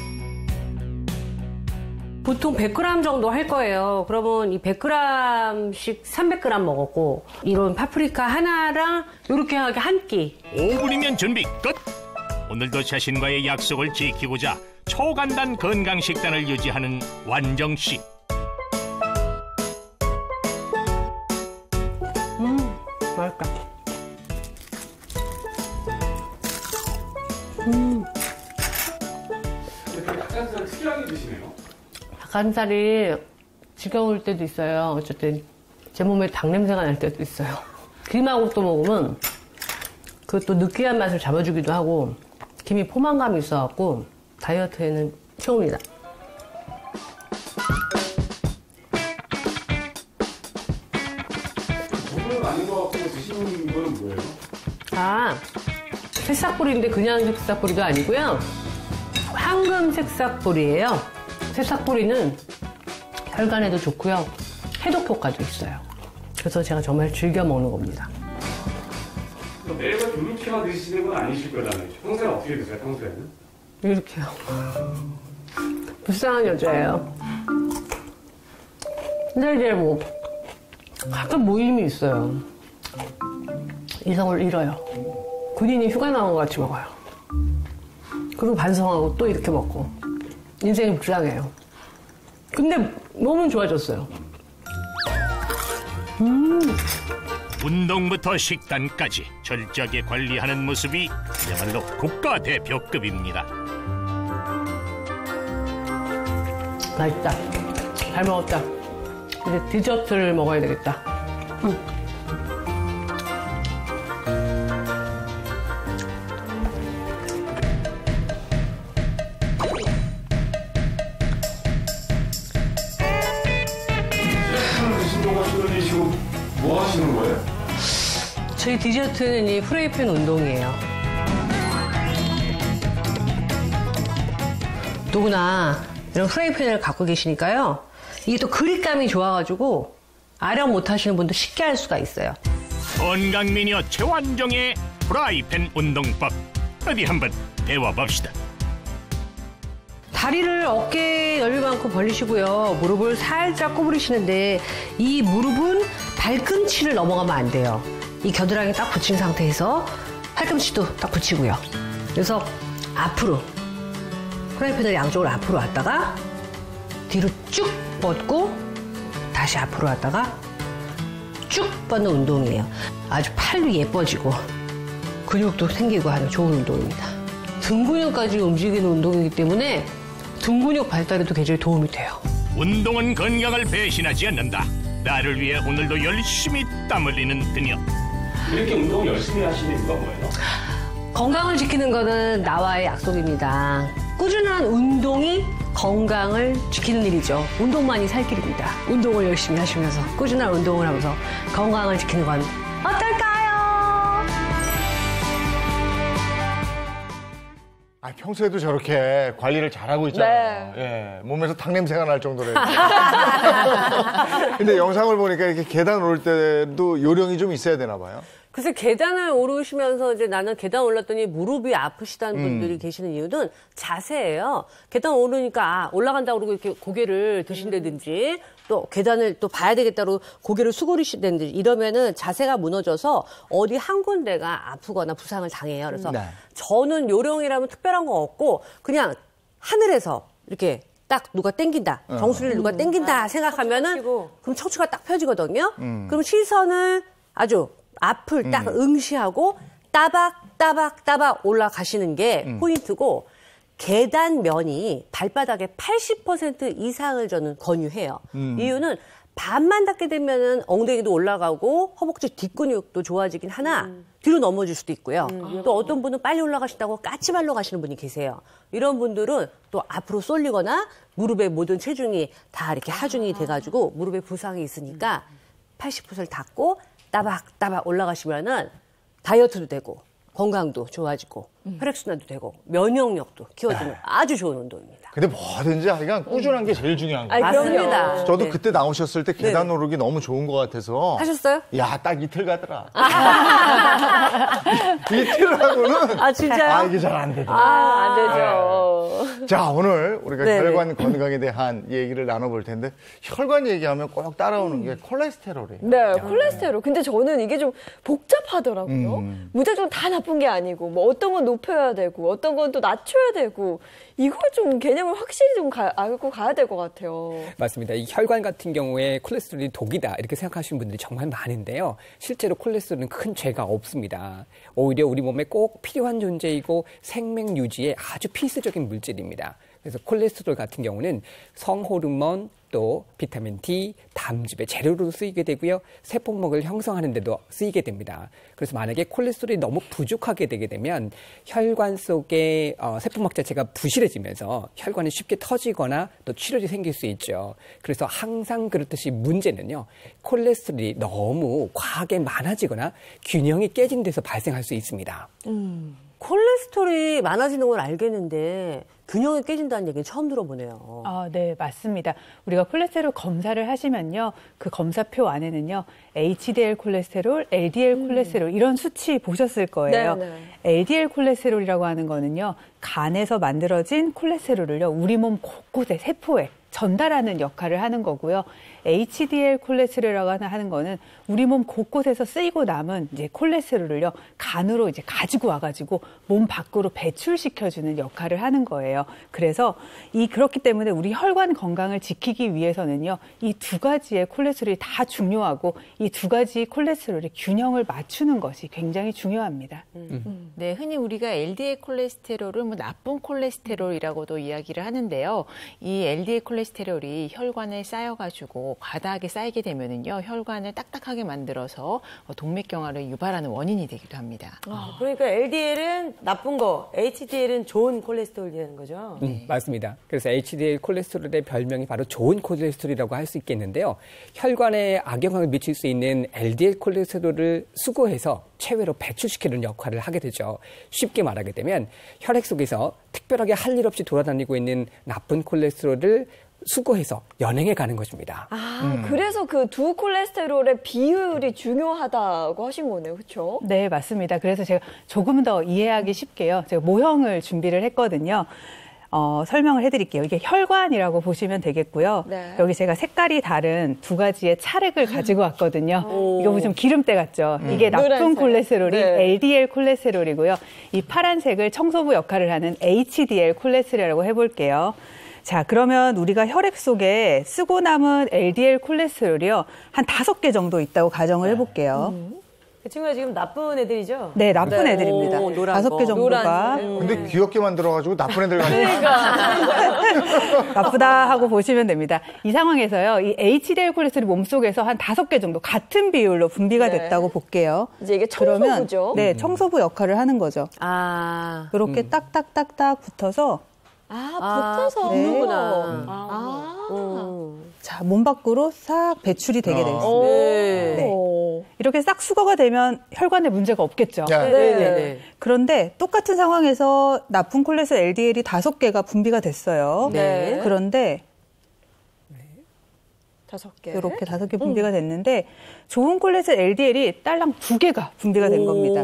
보통 백 그램 정도 할 거예요. 그러면 이 백 그램씩 삼백 그램 먹었고, 이런 파프리카 하나랑 이렇게 하게 한 끼. 오 분이면 준비 끝! 오늘도 자신과의 약속을 지키고자 초간단 건강 식단을 유지하는 완정씨. 음, 맛있다. 음. 닭가슴살 특이하게 드시네요. 닭가슴살이 지겨울 때도 있어요. 어쨌든 제 몸에 닭 냄새가 날 때도 있어요. 김하고 또 먹으면 그 또 느끼한 맛을 잡아주기도 하고, 김이 포만감이 있어갖고 다이어트에는 최고입니다. 오늘 아닌 것 같고 드시는 거는 뭐예요? 아, 새싹보리인데 그냥 새싹보리도 아니고요. 황금 새싹보리예요. 새싹보리는 혈관에도 좋고요. 해독 효과도 있어요. 그래서 제가 정말 즐겨 먹는 겁니다. 매일 이렇게만 드시는 건 아니실 거잖아요. 평소에 어떻게 드세요, 평소에는? 이렇게요. 불쌍한 여자예요. 근데 이제 뭐 가끔 모임이 있어요. 이성을 잃어요. 군인이 휴가 나온 것 같이 먹어요. 그리고 반성하고 또 이렇게 먹고. 인생이 불쌍해요. 근데 몸은 좋아졌어요. 음. 운동부터 식단까지 철저하게 관리하는 모습이 그야말로 국가대표급입니다. 맛있다. 잘 먹었다. 이제 디저트를 먹어야 되겠다. 음. 뭐 하시는 거예요? 저희 디저트는 이 프라이팬 운동이에요. 누구나 이런 프라이팬을 갖고 계시니까요. 이게 또 그립감이 좋아가지고 아령 못하시는 분도 쉽게 할 수가 있어요. 건강 미녀 최완정의 프라이팬 운동법. 어디 한번 배워봅시다. 다리를 어깨 넓이만큼 벌리시고요. 무릎을 살짝 구부리시는데 이 무릎은 발꿈치를 넘어가면 안 돼요. 이 겨드랑이 딱 붙인 상태에서 팔꿈치도 딱 붙이고요. 그래서 앞으로 프라이팬을 양쪽으로 앞으로 왔다가 뒤로 쭉 뻗고 다시 앞으로 왔다가 쭉 뻗는 운동이에요. 아주 팔도 예뻐지고 근육도 생기고 하는 좋은 운동입니다. 등 근육까지 움직이는 운동이기 때문에 등 근육 발달에도 굉장히 도움이 돼요. 운동은 건강을 배신하지 않는다. 나를 위해 오늘도 열심히 땀 흘리는 그녀. 이렇게 운동 열심히 하시는 이유가 뭐예요? 건강을 지키는 것은 나와의 약속입니다. 꾸준한 운동이 건강을 지키는 일이죠. 운동만이 살 길입니다. 운동을 열심히 하시면서 꾸준한 운동을 하면서 건강을 지키는 건 어떨까요? 아, 평소에도 저렇게 관리를 잘하고 있잖아요. 네. 예, 몸에서 탕 냄새가 날 정도로. 근데 영상을 보니까 이렇게 계단 오를 때도 요령이 좀 있어야 되나 봐요. 글쎄 계단을 오르시면서 이제 나는 계단 올랐더니 무릎이 아프시다는 음. 분들이 계시는 이유는 자세예요. 계단 오르니까 아, 올라간다고 그러고 이렇게 고개를 드신다든지 또 계단을 또 봐야 되겠다고 고개를 수그리시다든지 이러면은 자세가 무너져서 어디 한 군데가 아프거나 부상을 당해요. 그래서 네. 저는 요령이라면 특별한 거 없고 그냥 하늘에서 이렇게 딱 누가 땡긴다. 어. 정수리를 누가 음. 땡긴다 아, 생각하면은 그럼 척추가 딱 펴지거든요. 음. 그럼 시선을 아주 앞을 딱 음. 응시하고 따박 따박 따박 올라가시는 게 음. 포인트고 계단 면이 발바닥의 팔십 퍼센트 이상을 저는 권유해요. 음. 이유는 반만 닿게 되면은 엉덩이도 올라가고 허벅지 뒷근육도 좋아지긴 하나 음. 뒤로 넘어질 수도 있고요. 또 어떤 분은 빨리 올라가신다고 까치발로 가시는 분이 계세요. 이런 분들은 또 앞으로 쏠리거나 무릎의 모든 체중이 다 이렇게 하중이 돼가지고 무릎에 부상이 있으니까 팔십 퍼센트를 닫고 따박따박 올라가시면은 다이어트도 되고 건강도 좋아지고 혈액순환도 되고 면역력도 키워주는 아주 좋은 운동입니다. 근데 뭐든지 하여간 꾸준한 게 제일 중요한 거예요. 아, 맞습니다. 저도 네. 그때 나오셨을 때 계단 네. 오르기 너무 좋은 것 같아서. 하셨어요? 야, 딱 이틀 가더라. 이틀 하고는. 아, 진짜요? 아, 이게 잘 안 되더라. 아, 안 되죠. 자, 오늘 우리가 네네. 혈관 건강에 대한 얘기를 나눠볼 텐데, 혈관 얘기하면 꼭 따라오는 게 콜레스테롤이에요. 네, 콜레스테롤. 근데 저는 이게 좀 복잡하더라고요. 음. 무작정 다 나쁜 게 아니고, 뭐 어떤 건 높여야 되고, 어떤 건 또 낮춰야 되고, 이걸 좀 개념을 확실히 좀 가, 알고 가야 될 것 같아요. 맞습니다. 이 혈관 같은 경우에 콜레스테롤이 독이다 이렇게 생각하시는 분들이 정말 많은데요. 실제로 콜레스테롤은 큰 죄가 없습니다. 오히려 우리 몸에 꼭 필요한 존재이고 생명 유지에 아주 필수적인 물질입니다. 그래서 콜레스테롤 같은 경우는 성호르몬, 또 비타민 D, 담즙의 재료로 쓰이게 되고요. 세포막을 형성하는 데도 쓰이게 됩니다. 그래서 만약에 콜레스테롤이 너무 부족하게 되게 되면 혈관 속의 어, 세포막 자체가 부실해지면서 혈관이 쉽게 터지거나 또 출혈이 생길 수 있죠. 그래서 항상 그렇듯이 문제는요. 콜레스테롤이 너무 과하게 많아지거나 균형이 깨진 데서 발생할 수 있습니다. 음. 콜레스테롤이 많아지는 걸 알겠는데 균형이 깨진다는 얘기는 처음 들어보네요. 아, 네, 맞습니다. 우리가 콜레스테롤 검사를 하시면요. 그 검사표 안에는요. 에이치디엘 콜레스테롤, 엘디엘 콜레스테롤 이런 수치 보셨을 거예요. 네, 네. 엘디엘 콜레스테롤이라고 하는 거는요. 간에서 만들어진 콜레스테롤을요. 우리 몸 곳곳에 세포에 전달하는 역할을 하는 거고요. 에이치디엘 콜레스테롤이라고 하는 거는 우리 몸 곳곳에서 쓰이고 남은 이제 콜레스테롤을요 간으로 이제 가지고 와가지고 몸 밖으로 배출시켜주는 역할을 하는 거예요. 그래서 이 그렇기 때문에 우리 혈관 건강을 지키기 위해서는요 이 두 가지의 콜레스테롤이 다 중요하고 이 두 가지 콜레스테롤의 균형을 맞추는 것이 굉장히 중요합니다. 음. 네, 흔히 우리가 엘디엘 콜레스테롤을 뭐 나쁜 콜레스테롤이라고도 이야기를 하는데요. 이 엘디엘 콜레스테롤이 혈관에 쌓여가지고 과다하게 쌓이게 되면은요 혈관을 딱딱하게 만들어서 동맥경화를 유발하는 원인이 되기도 합니다. 아, 그러니까 엘디엘은 나쁜 거, 에이치디엘은 좋은 콜레스테롤이라는 거죠? 음, 맞습니다. 그래서 에이치디엘 콜레스테롤의 별명이 바로 좋은 콜레스테롤이라고 할 수 있겠는데요. 혈관에 악영향을 미칠 수 있는 엘디엘 콜레스테롤을 수거해서 체외로 배출시키는 역할을 하게 되죠. 쉽게 말하게 되면 혈액 속에서 특별하게 할 일 없이 돌아다니고 있는 나쁜 콜레스테롤을 수거해서 연행해 가는 것입니다. 아, 음. 그래서 그 두 콜레스테롤의 비율이 중요하다고 하신 거네요. 그렇죠? 네, 맞습니다. 그래서 제가 조금 더 이해하기 쉽게요. 제가 모형을 준비를 했거든요. 어, 설명을 해드릴게요. 이게 혈관이라고 보시면 되겠고요. 네. 여기 제가 색깔이 다른 두 가지의 찰흙을 가지고 왔거든요. 이거 보시면 기름때 같죠? 음. 이게 나쁜 노란색. 콜레스테롤이 네. 엘디엘 콜레스테롤이고요. 이 파란색을 청소부 역할을 하는 에이치디엘 콜레스테롤이라고 해볼게요. 자, 그러면 우리가 혈액 속에 쓰고 남은 엘디엘 콜레스테롤이요. 한 다섯 개 정도 있다고 가정을 해볼게요. 음. 그 친구가 지금 나쁜 애들이죠? 네, 나쁜 네. 애들입니다. 오, 노란 다섯 개 거. 정도가. 노란색. 근데 귀엽게 만들어가지고 나쁜 애들 같네. 나쁘다 하고 보시면 됩니다. 이 상황에서요, 이 에이치디엘 콜레스테롤이 몸속에서 한 다섯 개 정도 같은 비율로 분비가 네. 됐다고 볼게요. 이제 이게 청소부죠? 그러면, 네, 청소부 역할을 하는 거죠. 아. 이렇게 음. 딱딱딱딱 붙어서. 아, 붙어서. 붙는구나. 아. 음. 자, 몸 밖으로 싹 배출이 되게 되어 있습니다. 네. 네. 이렇게 싹 수거가 되면 혈관에 문제가 없겠죠. 네. 네. 네. 그런데 똑같은 상황에서 나쁜 콜레스테롤 엘디엘이 다섯 개가 분비가 됐어요. 네. 그런데 다섯 개. 이렇게 다섯 개 분비가 됐는데 좋은 콜레스테롤 엘디엘이 딸랑 두 개가 분비가 된 겁니다.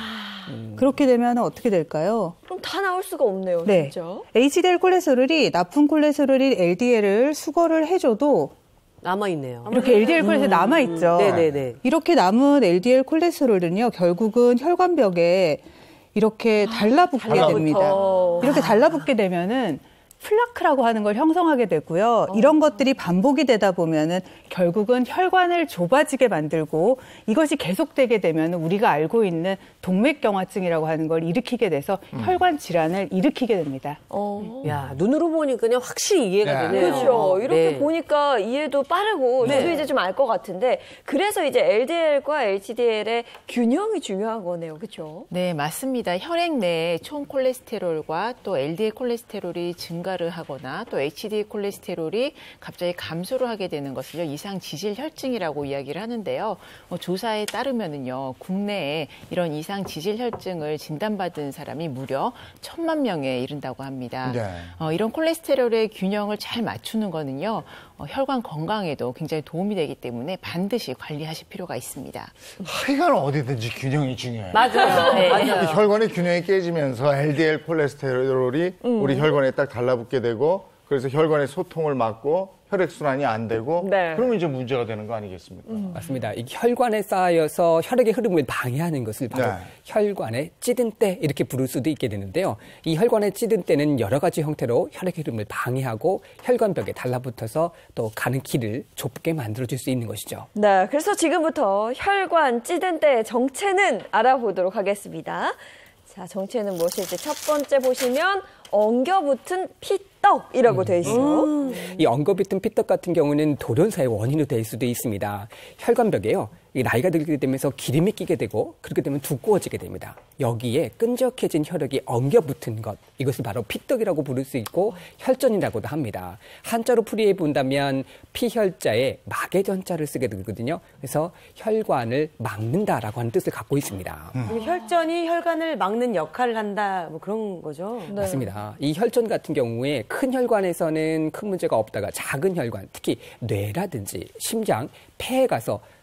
음. 그렇게 되면 어떻게 될까요? 그럼 다 나올 수가 없네요, 네. 진짜. 에이치디엘 콜레스테롤이 나쁜 콜레스테롤이 엘디엘을 수거를 해줘도 남아있네요. 이렇게 엘디엘 콜레스테롤이 남아있죠. 네네네. 이렇게 남은 엘디엘 콜레스테롤은요, 결국은 혈관벽에 이렇게 달라붙게 달라붙어. 됩니다. 이렇게 달라붙게 되면은 플라크라고 하는 걸 형성하게 되고요. 어. 이런 것들이 반복이 되다 보면은 결국은 혈관을 좁아지게 만들고 이것이 계속되게 되면 우리가 알고 있는 동맥경화증이라고 하는 걸 일으키게 돼서 음. 혈관 질환을 일으키게 됩니다. 어. 야, 눈으로 보니까 그냥 확실히 이해가 네. 되네요. 그렇죠. 이렇게 네. 보니까 이해도 빠르고 네. 저도 이제 좀 알 것 같은데 그래서 이제 엘디엘과 에이치디엘의 균형이 중요한 거네요. 그렇죠? 네, 맞습니다. 혈액 내에 총 콜레스테롤과 또 엘디엘 콜레스테롤이 증가를 하거나 또 에이치디엘 콜레스테롤이 갑자기 감소를 하게 되는 것을요, 이상 지질 혈증이라고 이야기를 하는데요. 어, 조사에 따르면은요, 국내에 이런 이상 지질 혈증을 진단받은 사람이 무려 천만 명에 이른다고 합니다. 네. 어, 이런 콜레스테롤의 균형을 잘 맞추는 거는요, 어, 혈관 건강에도 굉장히 도움이 되기 때문에 반드시 관리하실 필요가 있습니다. 하여간 어디든지 균형이 중요해요. 맞아요. 네. 맞아요. 이 혈관의 균형이 깨지면서 엘디엘 콜레스테롤이 음. 우리 혈관에 딱 달라붙게 되고 그래서 혈관의 소통을 막고 혈액순환이 안 되고 네. 그러면 이제 문제가 되는 거 아니겠습니까? 맞습니다. 이 혈관에 쌓여서 혈액의 흐름을 방해하는 것을 바로 네. 혈관의 찌든 때 이렇게 부를 수도 있게 되는데요. 이 혈관의 찌든 때는 여러 가지 형태로 혈액의 흐름을 방해하고 혈관벽에 달라붙어서 또 가는 길을 좁게 만들어줄 수 있는 것이죠. 네, 그래서 지금부터 혈관 찌든 때의 정체는 알아보도록 하겠습니다. 자, 정체는 무엇일지 첫 번째 보시면 엉겨붙은 피떡이라고 돼 있어요. 음. 이 엉겨붙은 피떡 같은 경우는 돌연사의 원인이 될 수도 있습니다. 혈관벽에요, 이 나이가 들게 되면서 기름이 끼게 되고 그렇게 되면 두꺼워지게 됩니다. 여기에 끈적해진 혈액이 엉겨붙은 것, 이것을 바로 피떡이라고 부를 수 있고 혈전이라고도 합니다. 한자로 풀이해 본다면 피혈자에 막의전자를 쓰게 되거든요. 그래서 혈관을 막는다라고 하는 뜻을 갖고 있습니다. 음. 혈전이 혈관을 막는 역할을 한다, 뭐 그런 거죠. 네. 맞습니다. 이 혈전 같은 경우에 큰 혈관에서는 큰 문제가 없다가 작은 혈관, 특히 뇌라든지 심장, 폐에 가서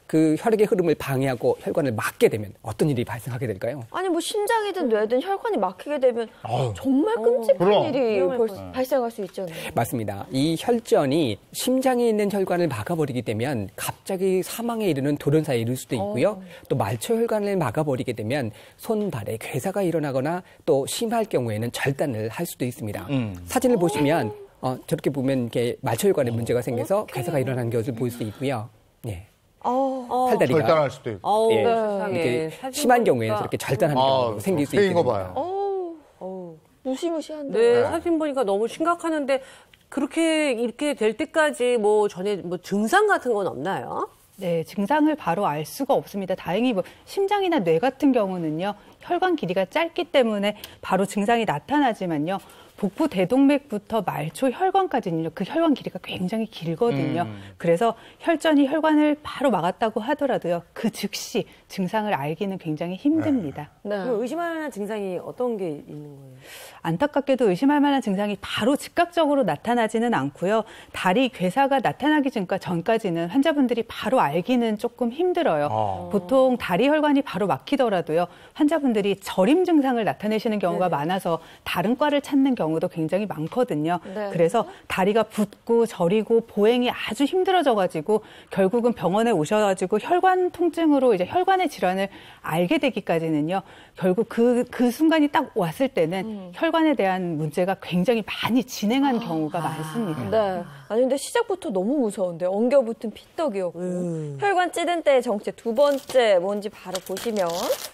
그 혈액의 흐름을 방해하고 혈관을 막게 되면 어떤 일이 발생하게 될까요? 아니 뭐 심장이든 뇌든 혈관이 막히게 되면 어우. 정말 끔찍한 그럼. 일이 위험할 벌- 뻔. 발생할 수 있잖아요. 맞습니다. 이 혈전이 심장에 있는 혈관을 막아버리게 되면 갑자기 사망에 이르는 돌연사에 이를 수도 있고요. 또 말초 혈관을 막아버리게 되면 손, 발에 괴사가 일어나거나 또 심할 경우에는 절단을 할 수도 있습니다. 사진을 보시면 어, 저렇게 보면 이렇게 말초 혈관에 문제가 생겨서 괴사가 일어나는 것을 볼 수 있고요. 네. 어, 팔다리가 절단할 수도 있고. 어우, 예, 세상에. 이렇게 사진 심한 보니까. 경우에는 저렇게 절단하는 아, 경우가 생길 수 페인 있게 거 됩니다. 봐요. 어우, 어우, 무시무시한데. 네, 사진 보니까 너무 심각하는데 그렇게 이렇게 될 때까지 뭐 전에 뭐 증상 같은 건 없나요? 네, 증상을 바로 알 수가 없습니다. 다행히 뭐 심장이나 뇌 같은 경우는요, 혈관 길이가 짧기 때문에 바로 증상이 나타나지만요, 복부 대동맥부터 말초 혈관까지는요, 그 혈관 길이가 굉장히 길거든요. 음. 그래서 혈전이 혈관을 바로 막았다고 하더라도요, 그 즉시 증상을 알기는 굉장히 힘듭니다. 그럼 의심할 만한 증상이 어떤 게 있는 거예요? 안타깝게도 의심할 만한 증상이 바로 즉각적으로 나타나지는 않고요. 다리 괴사가 나타나기 전까- 전까지는 환자분들이 바로 알기는 조금 힘들어요. 아. 보통 다리 혈관이 바로 막히더라도요. 환자분들이 저림 증상을 나타내시는 경우가 네네. 많아서 다른 과를 찾는 경우도 굉장히 많거든요. 네. 그래서 다리가 붓고 저리고 보행이 아주 힘들어져가지고 결국은 병원에 오셔가지고 혈관 통증으로 이제 혈관의 질환을 알게 되기까지는요. 결국 그, 그 순간이 딱 왔을 때는 음. 혈관에 대한 문제가 굉장히 많이 진행한 경우가 많습니다. 네. 아니 근데 시작부터 너무 무서운데 엉겨붙은 피떡이었고 혈관 찌든 때의 정체 두 번째 뭔지 바로 보시면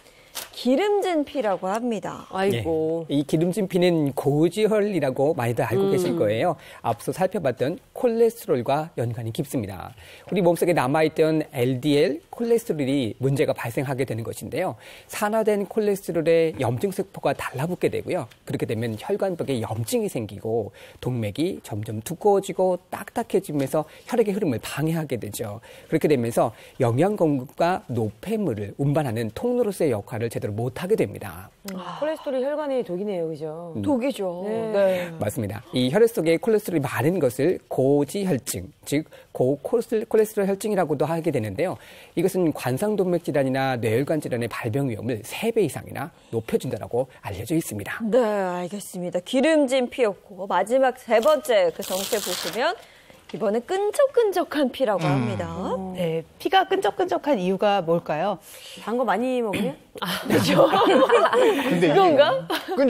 기름진 피라고 합니다. 아이고. 예, 이 기름진 피는 고지혈이라고 많이들 알고 음. 계실 거예요. 앞서 살펴봤던 콜레스테롤과 연관이 깊습니다. 우리 몸속에 남아있던 엘디엘 콜레스테롤이 문제가 발생하게 되는 것인데요. 산화된 콜레스테롤의 염증세포가 달라붙게 되고요. 그렇게 되면 혈관벽에 염증이 생기고 동맥이 점점 두꺼워지고 딱딱해지면서 혈액의 흐름을 방해하게 되죠. 그렇게 되면서 영양 공급과 노폐물을 운반하는 통로로서의 역할을 제대로 못하게 됩니다. 음, 콜레스테롤이 혈관의 독이네요, 그죠? 음. 독이죠. 네. 네. 맞습니다. 이 혈액 속에 콜레스테롤이 많은 것을 고지혈증, 즉 고콜레스테롤 혈증이라고도 하게 되는데요. 이것은 관상동맥 질환이나 뇌혈관 질환의 발병 위험을 세 배 이상이나 높여준다고 알려져 있습니다. 네, 알겠습니다. 기름진 피였고 마지막 세 번째 그 정체 보시면 이번에 끈적끈적한 피라고 합니다. 네, 피가 끈적끈적한 이유가 뭘까요? 단 거 많이 먹으면? 아, 그렇죠. 근데 이게 그건가?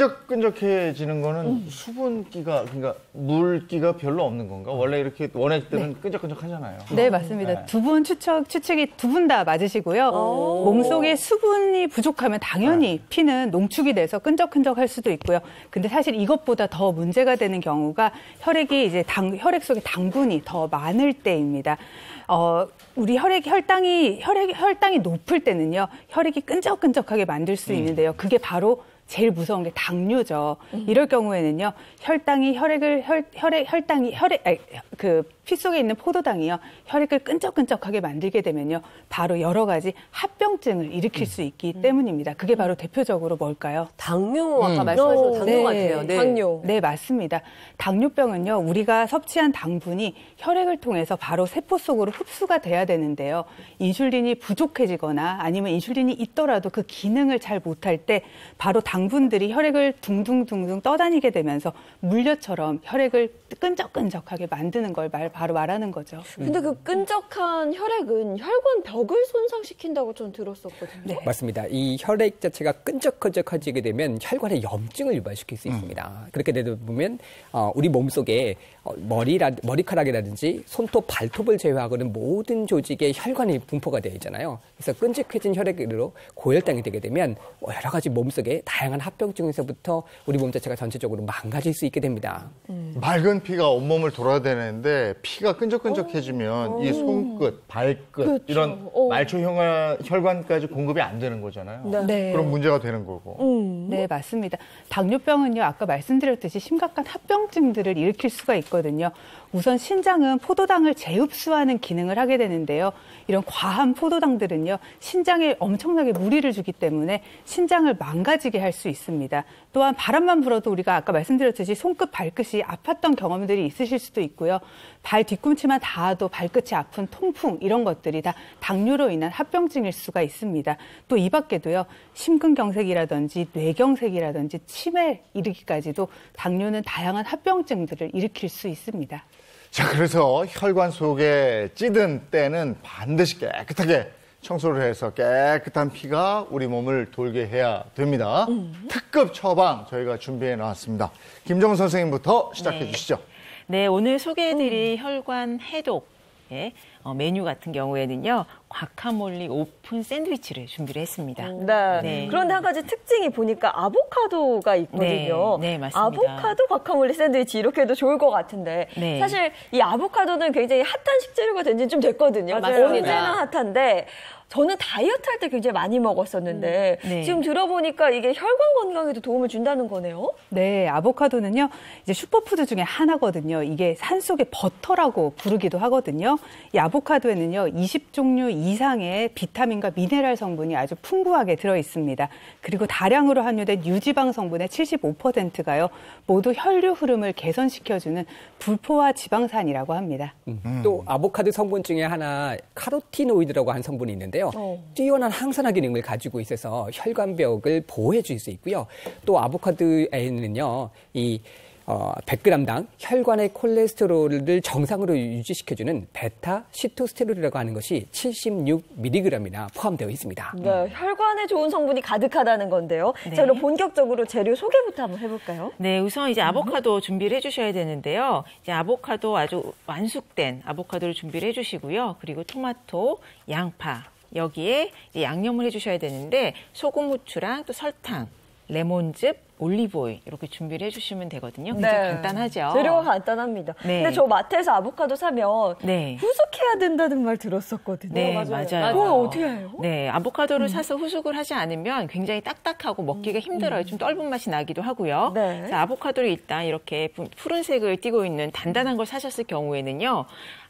끈적끈적해지는 거는 수분기가, 그러니까 물기가 별로 없는 건가? 원래 이렇게 원액들은 끈적끈적하잖아요. 네, 맞습니다. 네. 두 분 추측, 추측이 두 분 다 맞으시고요. 오. 몸속에 수분이 부족하면 당연히 피는 농축이 돼서 끈적끈적할 수도 있고요. 근데 사실 이것보다 더 문제가 되는 경우가 혈액이 이제 당, 혈액 속에 당분이 더 많을 때입니다. 어, 우리 혈액, 혈당이, 혈액, 혈당이 높을 때는요, 혈액이 끈적끈적하게 만들 수 있는데요. 그게 바로 제일 무서운 게 당뇨죠. 이럴 경우에는요, 혈당이 혈액을, 혈, 혈액, 혈당이, 혈액, 아니, 그, 피 속에 있는 포도당이요, 혈액을 끈적끈적하게 만들게 되면요, 바로 여러 가지 합병증을 일으킬 수 있기 때문입니다. 그게 바로 대표적으로 뭘까요? 당뇨, 아까 말씀하신 당뇨 같아요. 네. 당뇨. 네, 맞습니다. 당뇨병은요, 우리가 섭취한 당분이 혈액을 통해서 바로 세포 속으로 흡수가 돼야 되는데요. 인슐린이 부족해지거나 아니면 인슐린이 있더라도 그 기능을 잘 못할 때 바로 당분들이 혈액을 둥둥둥둥 떠다니게 되면서 물엿처럼 혈액을 끈적끈적하게 만드는 걸 말, 바로 말하는 거죠. 근데 그 끈적한 혈액은 혈관 벽을 손상시킨다고 전 들었었거든요. 네. 맞습니다. 이 혈액 자체가 끈적끈적해지게 되면 혈관에 염증을 유발시킬 수 있습니다. 그렇게 되다 보면 어, 우리 몸속에 어, 머리라, 머리카락이라든지 손톱, 발톱을 제외하고는 모든 조직에 혈관이 분포가 되어 있잖아요. 그래서 끈적해진 혈액으로 고혈당이 되게 되면 여러 가지 몸속에 다양한 합병증에서부터 우리 몸 자체가 전체적으로 망가질 수 있게 됩니다. 음. 맑은 피가 온몸을 돌아다니는데 피가 끈적끈적해지면 이 손끝, 발끝 그렇죠. 이런 오. 말초 혈관, 혈관까지 공급이 안 되는 거잖아요. 네. 그럼 문제가 되는 거고. 음. 네, 맞습니다. 당뇨병은요, 아까 말씀드렸듯이 심각한 합병증들을 일으킬 수가 있거든요. 우선 신장은 포도당을 재흡수하는 기능을 하게 되는데요. 이런 과한 포도당들은요, 신장에 엄청나게 무리를 주기 때문에 신장을 망가지게 할 갈 수 있습니다. 또한 바람만 불어도 우리가 아까 말씀드렸듯이 손끝, 발끝이 아팠던 경험들이 있으실 수도 있고요. 발 뒤꿈치만 닿아도 발끝이 아픈 통풍 이런 것들이 다 당뇨로 인한 합병증일 수가 있습니다. 또 이 밖에도요. 심근경색이라든지 뇌경색이라든지 치매 이르기까지도 당뇨는 다양한 합병증들을 일으킬 수 있습니다. 자, 그래서 혈관 속에 찌든 때는 반드시 깨끗하게 청소를 해서 깨끗한 피가 우리 몸을 돌게 해야 됩니다. 음. 특급 처방 저희가 준비해 놨습니다. 김정은 선생님부터 시작해 네. 주시죠. 네, 오늘 소개해드릴 음. 혈관 해독의 어, 메뉴 같은 경우에는요. 과카몰리 오픈 샌드위치를 준비를 했습니다. 네. 네. 그런데 한 가지 특징이 보니까 아보카도가 있거든요. 네, 네 맞습니다. 아보카도 과카몰리 샌드위치 이렇게 해도 좋을 것 같은데 네. 사실 이 아보카도는 굉장히 핫한 식재료가 된 지는 좀 됐거든요. 맞습니다. 언제나 핫한데 저는 다이어트 할 때 굉장히 많이 먹었었는데 음. 네. 지금 들어보니까 이게 혈관 건강에도 도움을 준다는 거네요. 네, 아보카도는요. 이제 슈퍼푸드 중에 하나거든요. 이게 산속의 버터라고 부르기도 하거든요. 이 아보카도에는요. 이십 종류 이상의 비타민과 미네랄 성분이 아주 풍부하게 들어 있습니다. 그리고 다량으로 함유된 유지방 성분의 칠십오 퍼센트가요. 모두 혈류 흐름을 개선시켜주는 불포화 지방산이라고 합니다. 음. 또 아보카도 성분 중에 하나 카로티노이드라고 하는 성분이 있는데요. 어. 뛰어난 항산화 기능을 가지고 있어서 혈관벽을 보호해 줄 수 있고요. 또 아보카도에는요. 이 어, 백 그램당 혈관의 콜레스테롤을 정상으로 유지시켜주는 베타 시토스테롤이라고 하는 것이 칠십육 밀리그램이나 포함되어 있습니다. 네, 혈관에 좋은 성분이 가득하다는 건데요. 네. 자, 그럼 본격적으로 재료 소개부터 한번 해볼까요? 네, 우선 이제 아보카도 음. 준비를 해주셔야 되는데요. 이제 아보카도 아주 완숙된 아보카도를 준비를 해주시고요. 그리고 토마토, 양파 여기에 이제 양념을 해주셔야 되는데 소금, 후추랑 또 설탕, 레몬즙, 올리브오일 이렇게 준비를 해주시면 되거든요. 굉장히 네. 간단하죠. 재료가 간단합니다. 네. 근데 저 마트에서 아보카도 사면 네. 후숙해야 된다는 말 들었었거든요. 네, 맞아요. 맞아요. 그걸 어떻게 해요? 네, 아보카도를 음. 사서 후숙을 하지 않으면 굉장히 딱딱하고 먹기가 힘들어요. 음. 좀 떫은 맛이 나기도 하고요. 네. 자, 아보카도를 일단 이렇게 푸른색을 띠고 있는 단단한 걸 사셨을 경우에는요.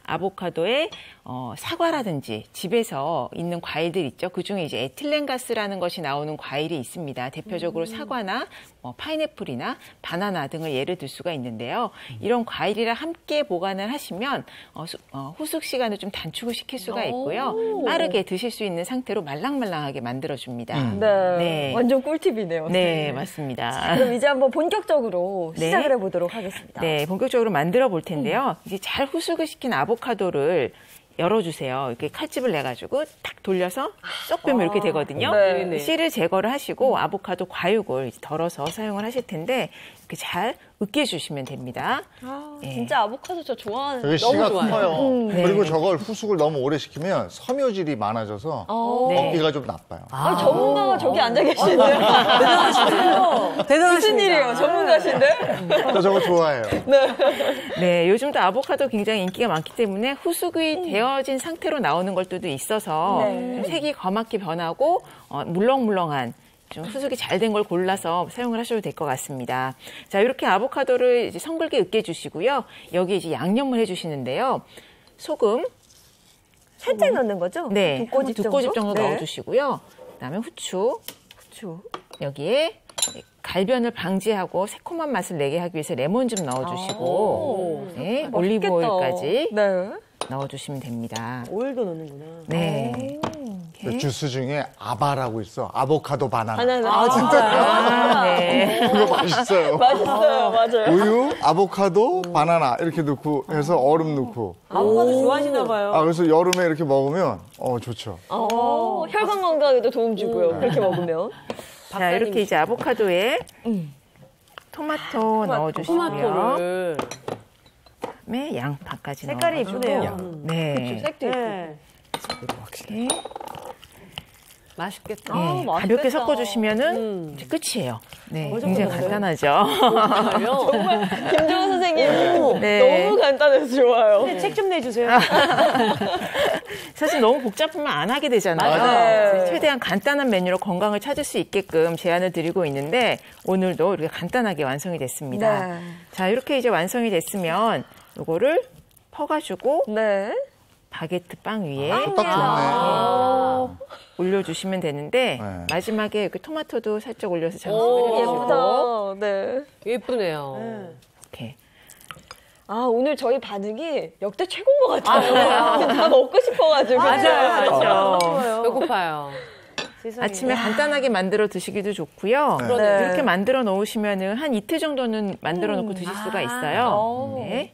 아보카도에 어, 사과라든지 집에서 있는 과일들 있죠. 그중에 이제 에틸렌가스라는 것이 나오는 과일이 있습니다. 대표적으로 음. 사과나 뭐 파인애플이나 바나나 등을 예를 들 수가 있는데요. 이런 과일이랑 함께 보관을 하시면 어, 수, 어, 후숙 시간을 좀 단축을 시킬 수가 있고요. 빠르게 드실 수 있는 상태로 말랑말랑하게 만들어줍니다. 음. 네, 네, 완전 꿀팁이네요. 네, 네. 맞습니다. 자, 그럼 이제 한번 본격적으로 네. 시작을 해보도록 하겠습니다. 네, 본격적으로 만들어 볼 텐데요. 음. 이제 잘 후숙을 시킨 아보카도를 열어주세요. 이렇게 칼집을 내가지고 탁 돌려서 쏙 빼면 아, 이렇게 되거든요. 네. 씨를 제거를 하시고 아보카도 과육을 이제 덜어서 사용을 하실 텐데 이렇게 잘 으깨주시면 됩니다. 아, 네. 진짜 아보카도 저 좋아하는 되게 씨가 커요. 음. 네. 그리고 저걸 후숙을 너무 오래 시키면 섬유질이 많아져서 먹기가 네. 좀 나빠요. 아, 전문가가 저기 앉아 계시네요. 대단하시네요. 대단하십니다. 무슨 일이에요? 전문가신데? 저 저거 좋아해요. 네. 네, 요즘도 아보카도 굉장히 인기가 많기 때문에 후숙이 음. 되어진 상태로 나오는 것들도 있어서 네. 색이 검맣게 변하고 어, 물렁물렁한 좀 후숙이 잘 된 걸 골라서 사용을 하셔도 될 것 같습니다. 자, 이렇게 아보카도를 이제 성글게 으깨주시고요. 여기 이제 양념을 해주시는데요. 소금 살짝 소금. 넣는 거죠? 네, 두 꼬집 두 정도, 꼬집 정도 네. 넣어주시고요. 그다음에 후추, 후추 여기에 갈변을 방지하고 새콤한 맛을 내게 하기 위해서 레몬즙 넣어주시고, 네, 올리브오일까지 네. 넣어주시면 됩니다. 오일도 넣는구나. 네. 그 주스 중에 아바라고 있어. 아보카도 바나나. 바나나. 아, 진짜요? 아, 네. 그거 맛있어요. 맛있어요. 맞아요. 우유, 아보카도, 음. 바나나 이렇게 넣고 해서 얼음 넣고. 아보카도 좋아하시나 봐요. 아, 그래서 여름에 이렇게 먹으면 어 좋죠. 어, 혈관 건강에도 도움 주고요. 음. 그렇게 먹으면. 자, 이렇게 이제 아보카도에 음. 토마토, 토마토 넣어주시고요. 토마토를. 그다음에 양파까지 색깔이 넣어주시고. 이쁘네요. 네. 그쵸, 색도 네. 있고. 확실히. 맛있겠다. 네, 아, 가볍게 섞어주시면은 음. 이제 끝이에요. 네, 굉장히 간단하죠. 정말 김정은 선생님 네. 너무 간단해서 좋아요. 책 좀 내주세요. 사실 너무 복잡하면 안 하게 되잖아요. 맞아요. 최대한 간단한 메뉴로 건강을 찾을 수 있게끔 제안을 드리고 있는데 오늘도 이렇게 간단하게 완성이 됐습니다. 네. 자, 이렇게 이제 완성이 됐으면 이거를 퍼가지고 네. 바게트 빵 위에 아, 딱 좋네. 네. 올려주시면 되는데 네. 마지막에 이렇게 토마토도 살짝 올려서 오, 장식을 해주고 네. 예쁘네요. 네. 이렇게. 아, 오늘 저희 반응이 역대 최고인 것 같아요. 다 먹고 싶어가지고. 맞아요. 맞아요. 배고파요. 아침에 간단하게 만들어 드시기도 좋고요. 네. 이렇게 만들어 놓으시면은 한 이틀 정도는 만들어 놓고 드실 수가 있어요. 네.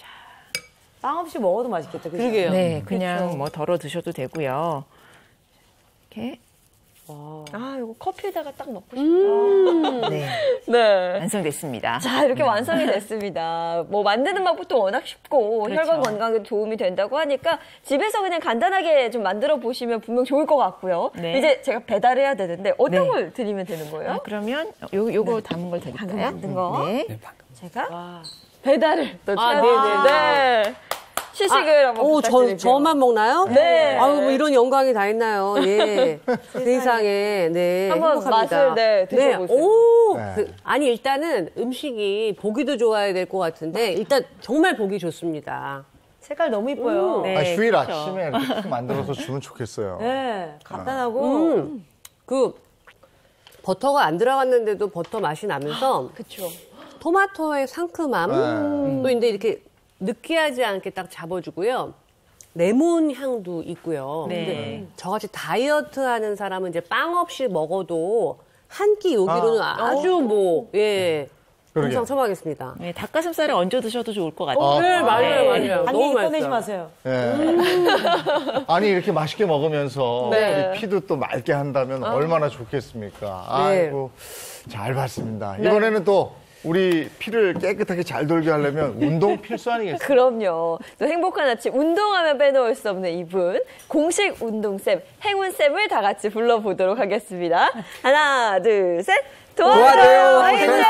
빵 없이 먹어도 맛있겠다. 그죠? 그러게요. 네, 그냥 그렇죠. 뭐 덜어 드셔도 되고요. 이렇게. 아, 이거 커피에다가 딱 먹고 싶다. 음. 네. 네. 완성됐습니다. 자, 이렇게 완성이 됐습니다. 뭐 만드는 방법도 워낙 쉽고 그렇죠. 혈관 건강에 도움이 된다고 하니까 집에서 그냥 간단하게 좀 만들어 보시면 분명 좋을 것 같고요. 네. 이제 제가 배달해야 되는데 어떤 네. 걸 드리면 되는 거예요? 아, 그러면 요, 요거 담은 걸 드릴까요? 방금 만든 거. 네. 제가 배달을 또 아, 해야 네네네. 되는데 네. 시식을 아, 한번 오, 부탁드릴게요. 저, 저만 먹나요? 네. 아유, 뭐 이런 영광이 다 있나요? 예. 세상에, 네. 한번 행복합니다. 맛을, 네, 드셔보세요. 네. 오! 네. 그, 아니, 일단은 음식이 보기도 좋아야 될 것 같은데, 일단 정말 보기 좋습니다. 색깔 너무 이뻐요. 음. 네. 아, 휴일 그렇죠. 아침에 이렇게 탁 만들어서 주면 좋겠어요. 간단하고. 음. 그, 버터가 안 들어갔는데도 버터 맛이 나면서, 그쵸. 토마토의 상큼함, 네. 또 근데 이렇게 느끼하지 않게 딱 잡아주고요. 레몬 향도 있고요. 네. 근데 저같이 다이어트 하는 사람은 이제 빵 없이 먹어도 한 끼 요기로는 아. 아. 주 뭐, 예. 그러게요. 엄청첨하겠습니다. 네, 닭가슴살에 얹어 드셔도 좋을 것 같아요. 어, 네, 맞아요, 네. 맞아요. 한 너무 입 꺼내지 맛있어요. 마세요. 예. 아니 이렇게 맛있게 먹으면서 네. 우리 피도 또 맑게 한다면 얼마나 좋겠습니까? 아이고 잘 봤습니다. 이번에는 또 우리 피를 깨끗하게 잘 돌게 하려면 운동 필수 아니겠어요? 그럼요. 또 행복한 아침 운동하면 빼놓을 수 없는 이분 공식 운동쌤 행운쌤을 다 같이 불러보도록 하겠습니다. 하나 둘 셋. 도와줘요, 행운쌤.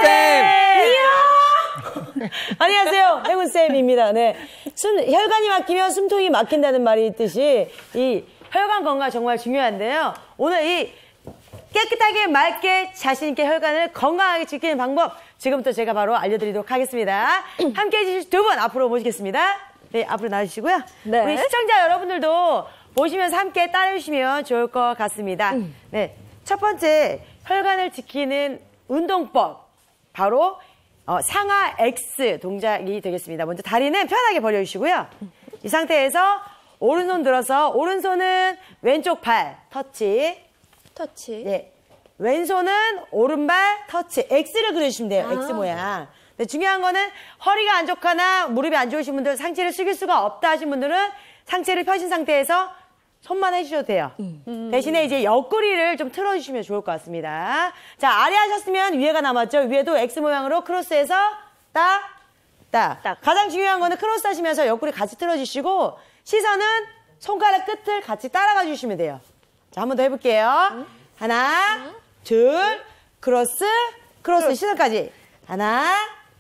안녕하세요. 행운쌤입니다. 네. 숨, 혈관이 막히면 숨통이 막힌다는 말이 있듯이 이 혈관 건강 정말 중요한데요. 오늘 이 깨끗하게 맑게 자신있게 혈관을 건강하게 지키는 방법 지금부터 제가 바로 알려드리도록 하겠습니다. 함께 해주실 두 분 앞으로 모시겠습니다. 네, 앞으로 나와주시고요. 네. 우리 시청자 여러분들도 보시면서 함께 따라해주시면 좋을 것 같습니다. 음. 네, 첫 번째 혈관을 지키는 운동법 바로 어, 상하 X 동작이 되겠습니다. 먼저 다리는 편하게 벌려주시고요. 이 상태에서 오른손 들어서 오른손은 왼쪽 발 터치. 터치. 네. 왼손은 오른발 터치. X를 그려주시면 돼요. 아. X 모양. 근데 중요한 거는 허리가 안 좋거나 무릎이 안 좋으신 분들, 상체를 숙일 수가 없다 하신 분들은 상체를 펴신 상태에서 손만 해주셔도 돼요. 음. 대신에 이제 옆구리를 좀 틀어주시면 좋을 것 같습니다. 자, 아래 하셨으면 위에가 남았죠. 위에도 X 모양으로 크로스해서 딱, 딱. 딱. 가장 중요한 거는 크로스 하시면서 옆구리 같이 틀어주시고 시선은 손가락 끝을 같이 따라가 주시면 돼요. 자, 한 번 더 해볼게요. 음. 하나, 둘, 크로스, 크로스, 시선까지. 하나,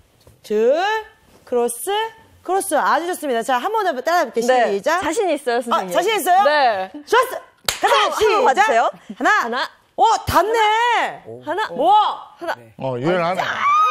둘, 크로스, 크로스. 아주 좋습니다. 자, 한 번 더 따라해볼게요. 네. 시작. 자신 있어요, 선생님. 아, 자신 있어요? 네. 좋았어. 가자, 시작. 봐주세요. 하나, 하나. 오, 닿네. 하나. 와, 하나. 어, 유연하네.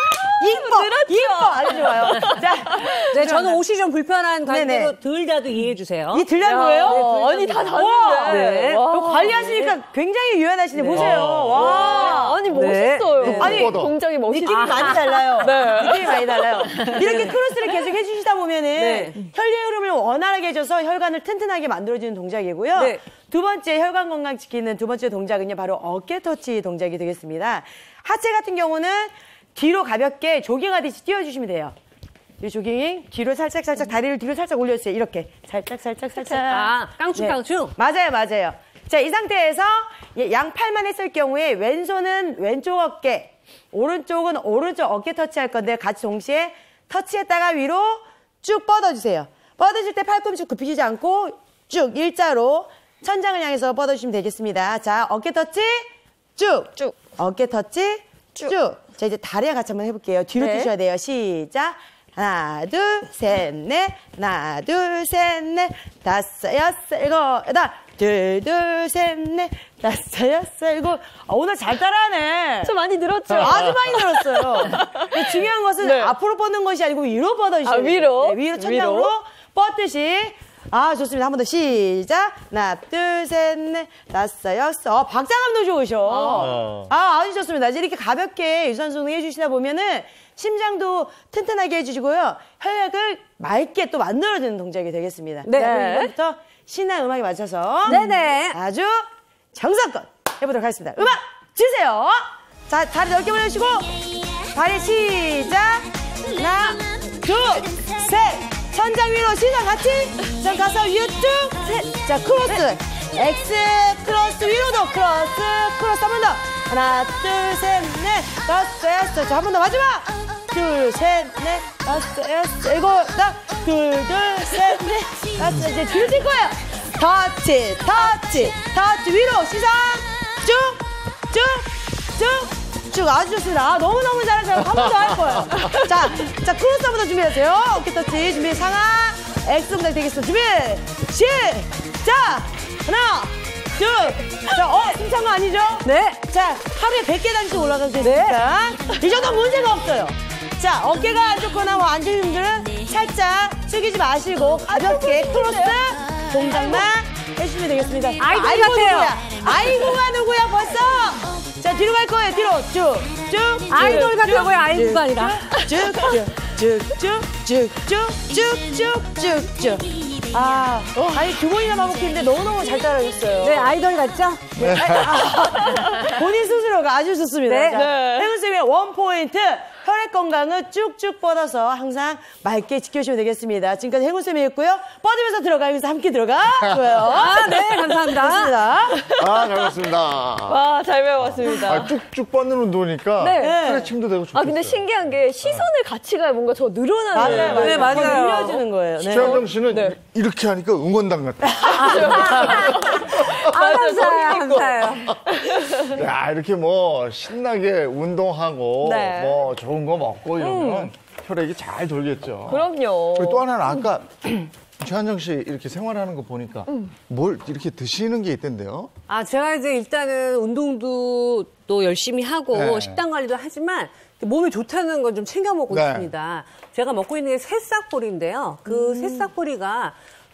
이뻐, 이뻐. 아주 좋아요. 자, 네, 저는 옷이 좀 불편한 관계로 네네. 들다도 이해해 주세요. 이 들란 거예요? 네, 아니, 다 닿는데. 네. 와. 이거 관리하시니까 굉장히 유연하시네. 보세요. 와. 와. 아니, 멋있어요. 네. 아니, 뻗어. 동작이 멋있어. 느낌이 많이 달라요. 네. 느낌이 많이 달라요. 이렇게 크로스를 계속 해주시다 보면은 네. 혈류 흐름을 원활하게 해줘서 혈관을 튼튼하게 만들어주는 동작이고요. 네. 두 번째 혈관 건강 지키는 두 번째 동작은요, 바로 어깨 터치 동작이 되겠습니다. 하체 같은 경우는 뒤로 가볍게 조깅하듯이 뛰어주시면 돼요. 이 조깅 뒤로 살짝 살짝 다리를 뒤로 살짝 올려주세요. 이렇게 살짝 살짝 살짝. 아, 깡충깡충. 네. 맞아요, 맞아요. 자, 이 상태에서 양팔만 했을 경우에 왼손은 왼쪽 어깨, 오른쪽은 오른쪽 어깨 터치할 건데 같이 동시에 터치했다가 위로 쭉 뻗어주세요. 뻗으실 때 팔꿈치 굽히지 않고 쭉 일자로 천장을 향해서 뻗어주시면 되겠습니다. 자, 어깨 터치 쭉, 쭉. 어깨 터치 쭉. 쭉. 자, 이제 다리와 같이 한번 해볼게요. 뒤로 네. 뛰셔야 돼요. 시작. 하나, 둘, 셋, 넷. 하나, 둘, 셋, 넷. 다섯, 여섯, 일곱, 여덟. 둘, 둘, 셋, 넷. 다섯, 여섯, 일곱. 아, 오늘 잘 따라하네. 좀 많이 늘었죠? 아주 많이 늘었어요. 근데 중요한 것은 네. 앞으로 뻗는 것이 아니고 위로 뻗어주셔야 아, 돼요. 위로? 네, 위로 천장으로 위로. 뻗듯이 아, 좋습니다. 한 번 더 시작. 하나, 둘, 셋, 넷, 다섯, 여섯. 어, 박자감도 좋으셔. 어. 아, 아주 좋습니다. 이제 이렇게 가볍게 유산소 운동 해주시다 보면은 심장도 튼튼하게 해주시고요. 혈액을 맑게 또 만들어주는 동작이 되겠습니다. 네. 그럼 이번부터 신나는 음악에 맞춰서 네네. 아주 정성껏 해보도록 하겠습니다. 음악 주세요. 자, 다리 넓게 벌려주시고 다리 시작. 하나, 둘, 셋. 천장 위로 시선 같이. 자, 가서 위로 쭉. 셋. 자, 크로스. X 크로스 위로도 크로스 크로스 한 번 더. 하나, 둘, 셋, 넷, 다섯, 여섯. 자, 한 번 더 마지막. 둘, 셋, 넷, 다섯, 여섯, 일곱, 다. 둘, 둘, 셋, 넷, 다섯. 이제 뒤로 뛸 거예요. 터치, 터치, 터치 위로 시선 쭉, 쭉, 쭉, 쭉. 아주 좋습니다. 아, 너무너무 잘하셔요. 한 번 더 할 거예요. 자, 자, 크로스 한 번 더 준비하세요. 어깨 터치 준비. 상하 X 동작 되겠습니다. 준비 시작. 하나, 둘. 자, 어, 숨찬 거 아니죠? 네. 자, 하루에 백 계단씩 올라가도 되니까. 네. 이 정도 문제가 없어요. 자, 어깨가 안 좋거나 뭐 안 좋은 분들은 살짝 숙이지 마시고 가볍게 크로스 동작만 해주시면 되겠습니다. 아이고, 아이고 같아요. 누구야? 아이고가 누구야 벌써? 자, 뒤로 갈 거예요. 뒤로 쭉, 쭉. 아이돌 같다고요? 아이고가 아니라. 쭉, 쭉, 쭉, 쭉, 쭉, 쭉, 쭉, 쭉, 쭉. 아, 아니 두 번이나 반복했는데 너무너무 잘 따라하셨어요. 네, 아이돌 같죠? 네. 아, 본인 스스로가 아주 좋습니다. 네. 네. 행운쌤의 원포인트. 혈액 건강을 쭉쭉 뻗어서 항상 맑게 지켜주시면 되겠습니다. 지금까지 행운쌤이었고요. 뻗으면서 들어가면서 함께 들어가. 좋아요. 아, 네, 감사합니다. 고맙습니다. 아, 잘 봤습니다. 와, 잘 배워봤습니다. 아, 쭉쭉 뻗는 운동이니까 네. 스트레칭도 되고 좋겠어요. 아, 근데 신기한 게 시선을 같이 가야 뭔가 더 늘어나는. 맞아요, 맞아요. 네, 맞아요. 더 늘려주는 거예요. 네. 최현정 씨는 네. 이렇게 하니까 응원단 같아. 아, 감사해요, 감사해요. 야, 이렇게 뭐 신나게 운동하고 네. 뭐 좋은 거 먹고 이러면 음. 혈액이 잘 돌겠죠. 그럼요. 그리고 또 하나는 아까 최한정 씨 이렇게 생활하는 거 보니까 음. 뭘 이렇게 드시는 게 있던데요? 아, 제가 이제 일단은 운동도 또 열심히 하고 네. 식단 관리도 하지만 몸에 좋다는 건 좀 챙겨 먹고 네. 있습니다. 제가 먹고 있는 게 새싹보리인데요. 그 음. 새싹보리가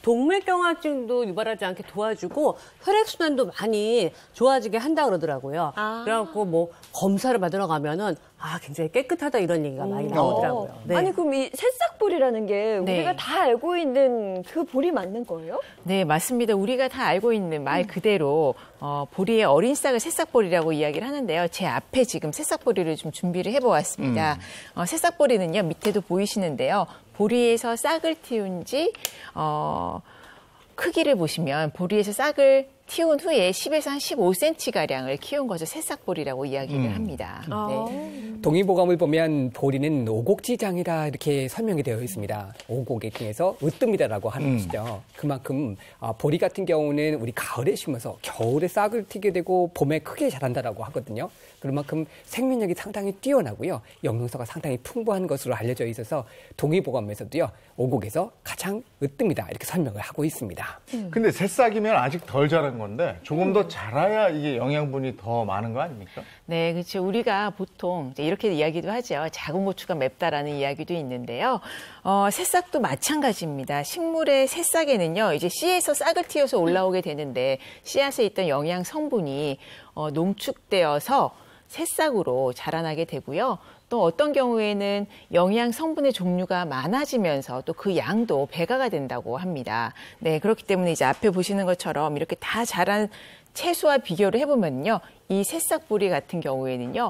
동맥경화증도 유발하지 않게 도와주고 혈액순환도 많이 좋아지게 한다 그러더라고요. 아. 그래갖고 뭐 검사를 받으러 가면은 아, 굉장히 깨끗하다 이런 얘기가 많이 나오더라고요. 네. 아니, 그럼 이 새싹보리라는 게 네. 우리가 다 알고 있는 그 보리 맞는 거예요? 네, 맞습니다. 우리가 다 알고 있는 말 그대로 어, 보리의 어린 싹을 새싹보리라고 이야기를 하는데요. 제 앞에 지금 새싹보리를 좀 준비를 해보았습니다. 음. 어, 새싹보리는요, 밑에도 보이시는데요. 보리에서 싹을 틔운 지 어, 크기를 보시면 보리에서 싹을 틔운 후에 십에서 한 십오 센티미터가량을 키운 것을 새싹보리라고 이야기를 음. 합니다. 아. 네. 동의보감을 보면 보리는 오곡지장이라 이렇게 설명이 되어 있습니다. 오곡의 중에서 으뜸이다라고 하는 음. 것이죠. 그만큼 보리 같은 경우는 우리 가을에 심어서 겨울에 싹을 틔게 되고 봄에 크게 자란다라고 하거든요. 그만큼 생명력이 상당히 뛰어나고요. 영양소가 상당히 풍부한 것으로 알려져 있어서 동의보감에서도요. 오곡에서 가장 으뜸이다 이렇게 설명을 하고 있습니다. 음. 근데 새싹이면 아직 덜 자란 건데 조금 더 자라야 이게 영양분이 더 많은 거 아닙니까? 네, 그렇죠. 우리가 보통 이제 이렇게 이야기도 하죠. 작은 고추가 맵다라는 이야기도 있는데요. 어, 새싹도 마찬가지입니다. 식물의 새싹에는요, 이제 씨에서 싹을 틔워서 올라오게 되는데 씨앗에 있던 영양 성분이 어, 농축되어서 새싹으로 자라나게 되고요. 또 어떤 경우에는 영양 성분의 종류가 많아지면서 또 그 양도 배가가 된다고 합니다. 네, 그렇기 때문에 이제 앞에 보시는 것처럼 이렇게 다 자란 채소와 비교를 해보면요. 이 새싹보리 같은 경우에는요.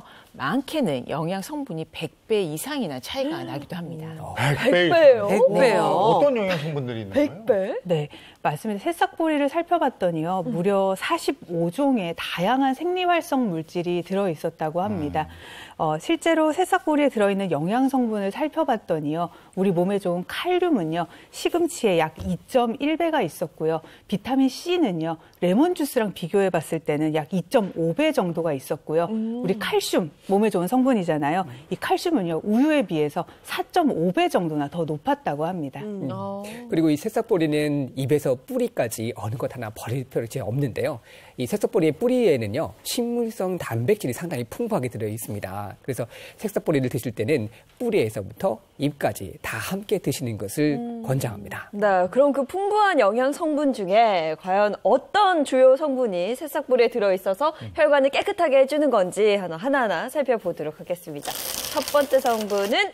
많게는 영양 성분이 백 배 이상이나 차이가 나기도 합니다. 백 배? 백 배요? 백 배요. 어떤 영양 성분들이 있나요? 백 배? 네, 맞습니다. 새싹보리를 살펴봤더니요, 음. 무려 사십오 종의 다양한 생리활성 물질이 들어있었다고 합니다. 음. 어, 실제로 새싹보리에 들어있는 영양 성분을 살펴봤더니요, 우리 몸에 좋은 칼륨은요, 시금치에 약 이 점 일 배가 있었고요, 비타민 C는요, 레몬 주스랑 비교해봤을 때는 약 이 점 오 배 정도가 있었고요, 음. 우리 칼슘, 몸에 좋은 성분이잖아요. 이 칼슘은요, 우유에 비해서 사 점 오 배 정도나 더 높았다고 합니다. 음. 어. 그리고 이 새싹보리는 입에서 뿌리까지 어느 것 하나 버릴 필요가 없는데요. 이 새싹보리의 뿌리에는요, 식물성 단백질이 상당히 풍부하게 들어 있습니다. 그래서 새싹보리를 드실 때는 뿌리에서부터 잎까지 다 함께 드시는 것을 음. 권장합니다. 네, 그럼 그 풍부한 영양 성분 중에 과연 어떤 주요 성분이 새싹보리에 들어있어서 음. 혈관을 깨끗하게 해주는 건지 하나하나 살펴보도록 하겠습니다. 첫 번째 성분은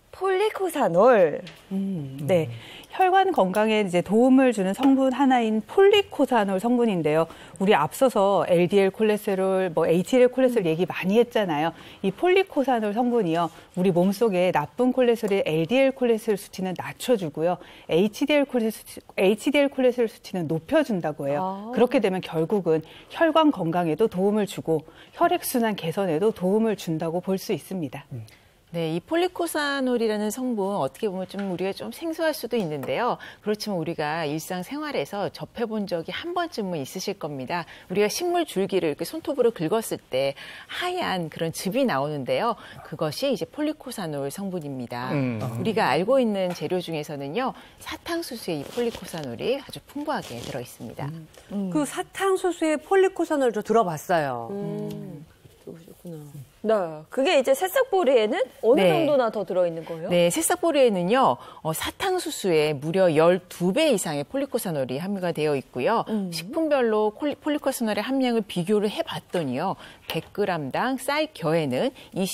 폴리코사놀. 음, 네. 혈관 건강에 이제 도움을 주는 성분 하나인 폴리코사놀 성분인데요. 우리 앞서서 엘디엘 콜레스테롤, 뭐 에이치디엘 콜레스테롤 얘기 많이 했잖아요. 이 폴리코사놀 성분이요, 우리 몸속에 나쁜 콜레스테롤, 엘디엘 콜레스테롤 수치는 낮춰주고요, 에이치디엘 콜레스테롤, 에이치디엘 콜레스테롤 수치는 높여준다고 해요. 아. 그렇게 되면 결국은 혈관 건강에도 도움을 주고 혈액순환 개선에도 도움을 준다고 볼 수 있습니다. 음. 네, 이 폴리코사놀이라는 성분 어떻게 보면 좀 우리가 좀 생소할 수도 있는데요. 그렇지만 우리가 일상생활에서 접해본 적이 한 번쯤은 있으실 겁니다. 우리가 식물 줄기를 이렇게 손톱으로 긁었을 때 하얀 그런 즙이 나오는데요. 그것이 이제 폴리코사놀 성분입니다. 음. 우리가 알고 있는 재료 중에서는요, 사탕수수에 이 폴리코사놀이 아주 풍부하게 들어 있습니다. 음. 음. 그 사탕수수에 폴리코사놀 저 들어봤어요. 음. 그렇구나. 네, 그게 이제 새싹보리에는 어느 네. 정도나 더 들어있는 거예요? 네, 새싹보리에는요, 어, 사탕수수에 무려 열두 배 이상의 폴리코사놀이 함유가 되어 있고요. 음. 식품별로 콜리, 폴리코사놀의 함량을 비교를 해봤더니요, 백 그램당 쌀 겨에는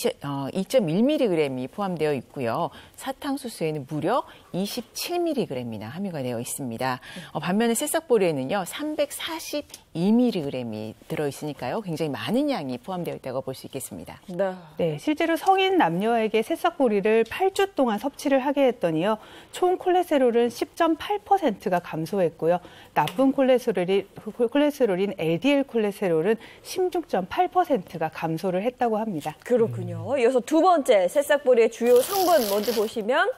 이 점 일 밀리그램이 포함되어 있고요. 사탕수수에는 무려 이십칠 밀리그램이나 함유가 되어 있습니다. 어, 반면에 새싹보리에는요, 삼백사십이 밀리그램이 들어있으니까요, 굉장히 많은 양이 포함되어 있다고 볼 수 있겠습니다. 네. 네, 실제로 성인 남녀에게 새싹보리를 팔 주 동안 섭취를 하게 했더니요, 총 콜레스테롤은 십 점 팔 퍼센트가 감소했고요. 나쁜 콜레스테롤이, 콜레스테롤인 엘디엘 콜레스테롤은 십육 점 팔 퍼센트가 감소를 했다고 합니다. 그렇군요. 이어서 두 번째 새싹보리의 주요 성분 먼저 보시면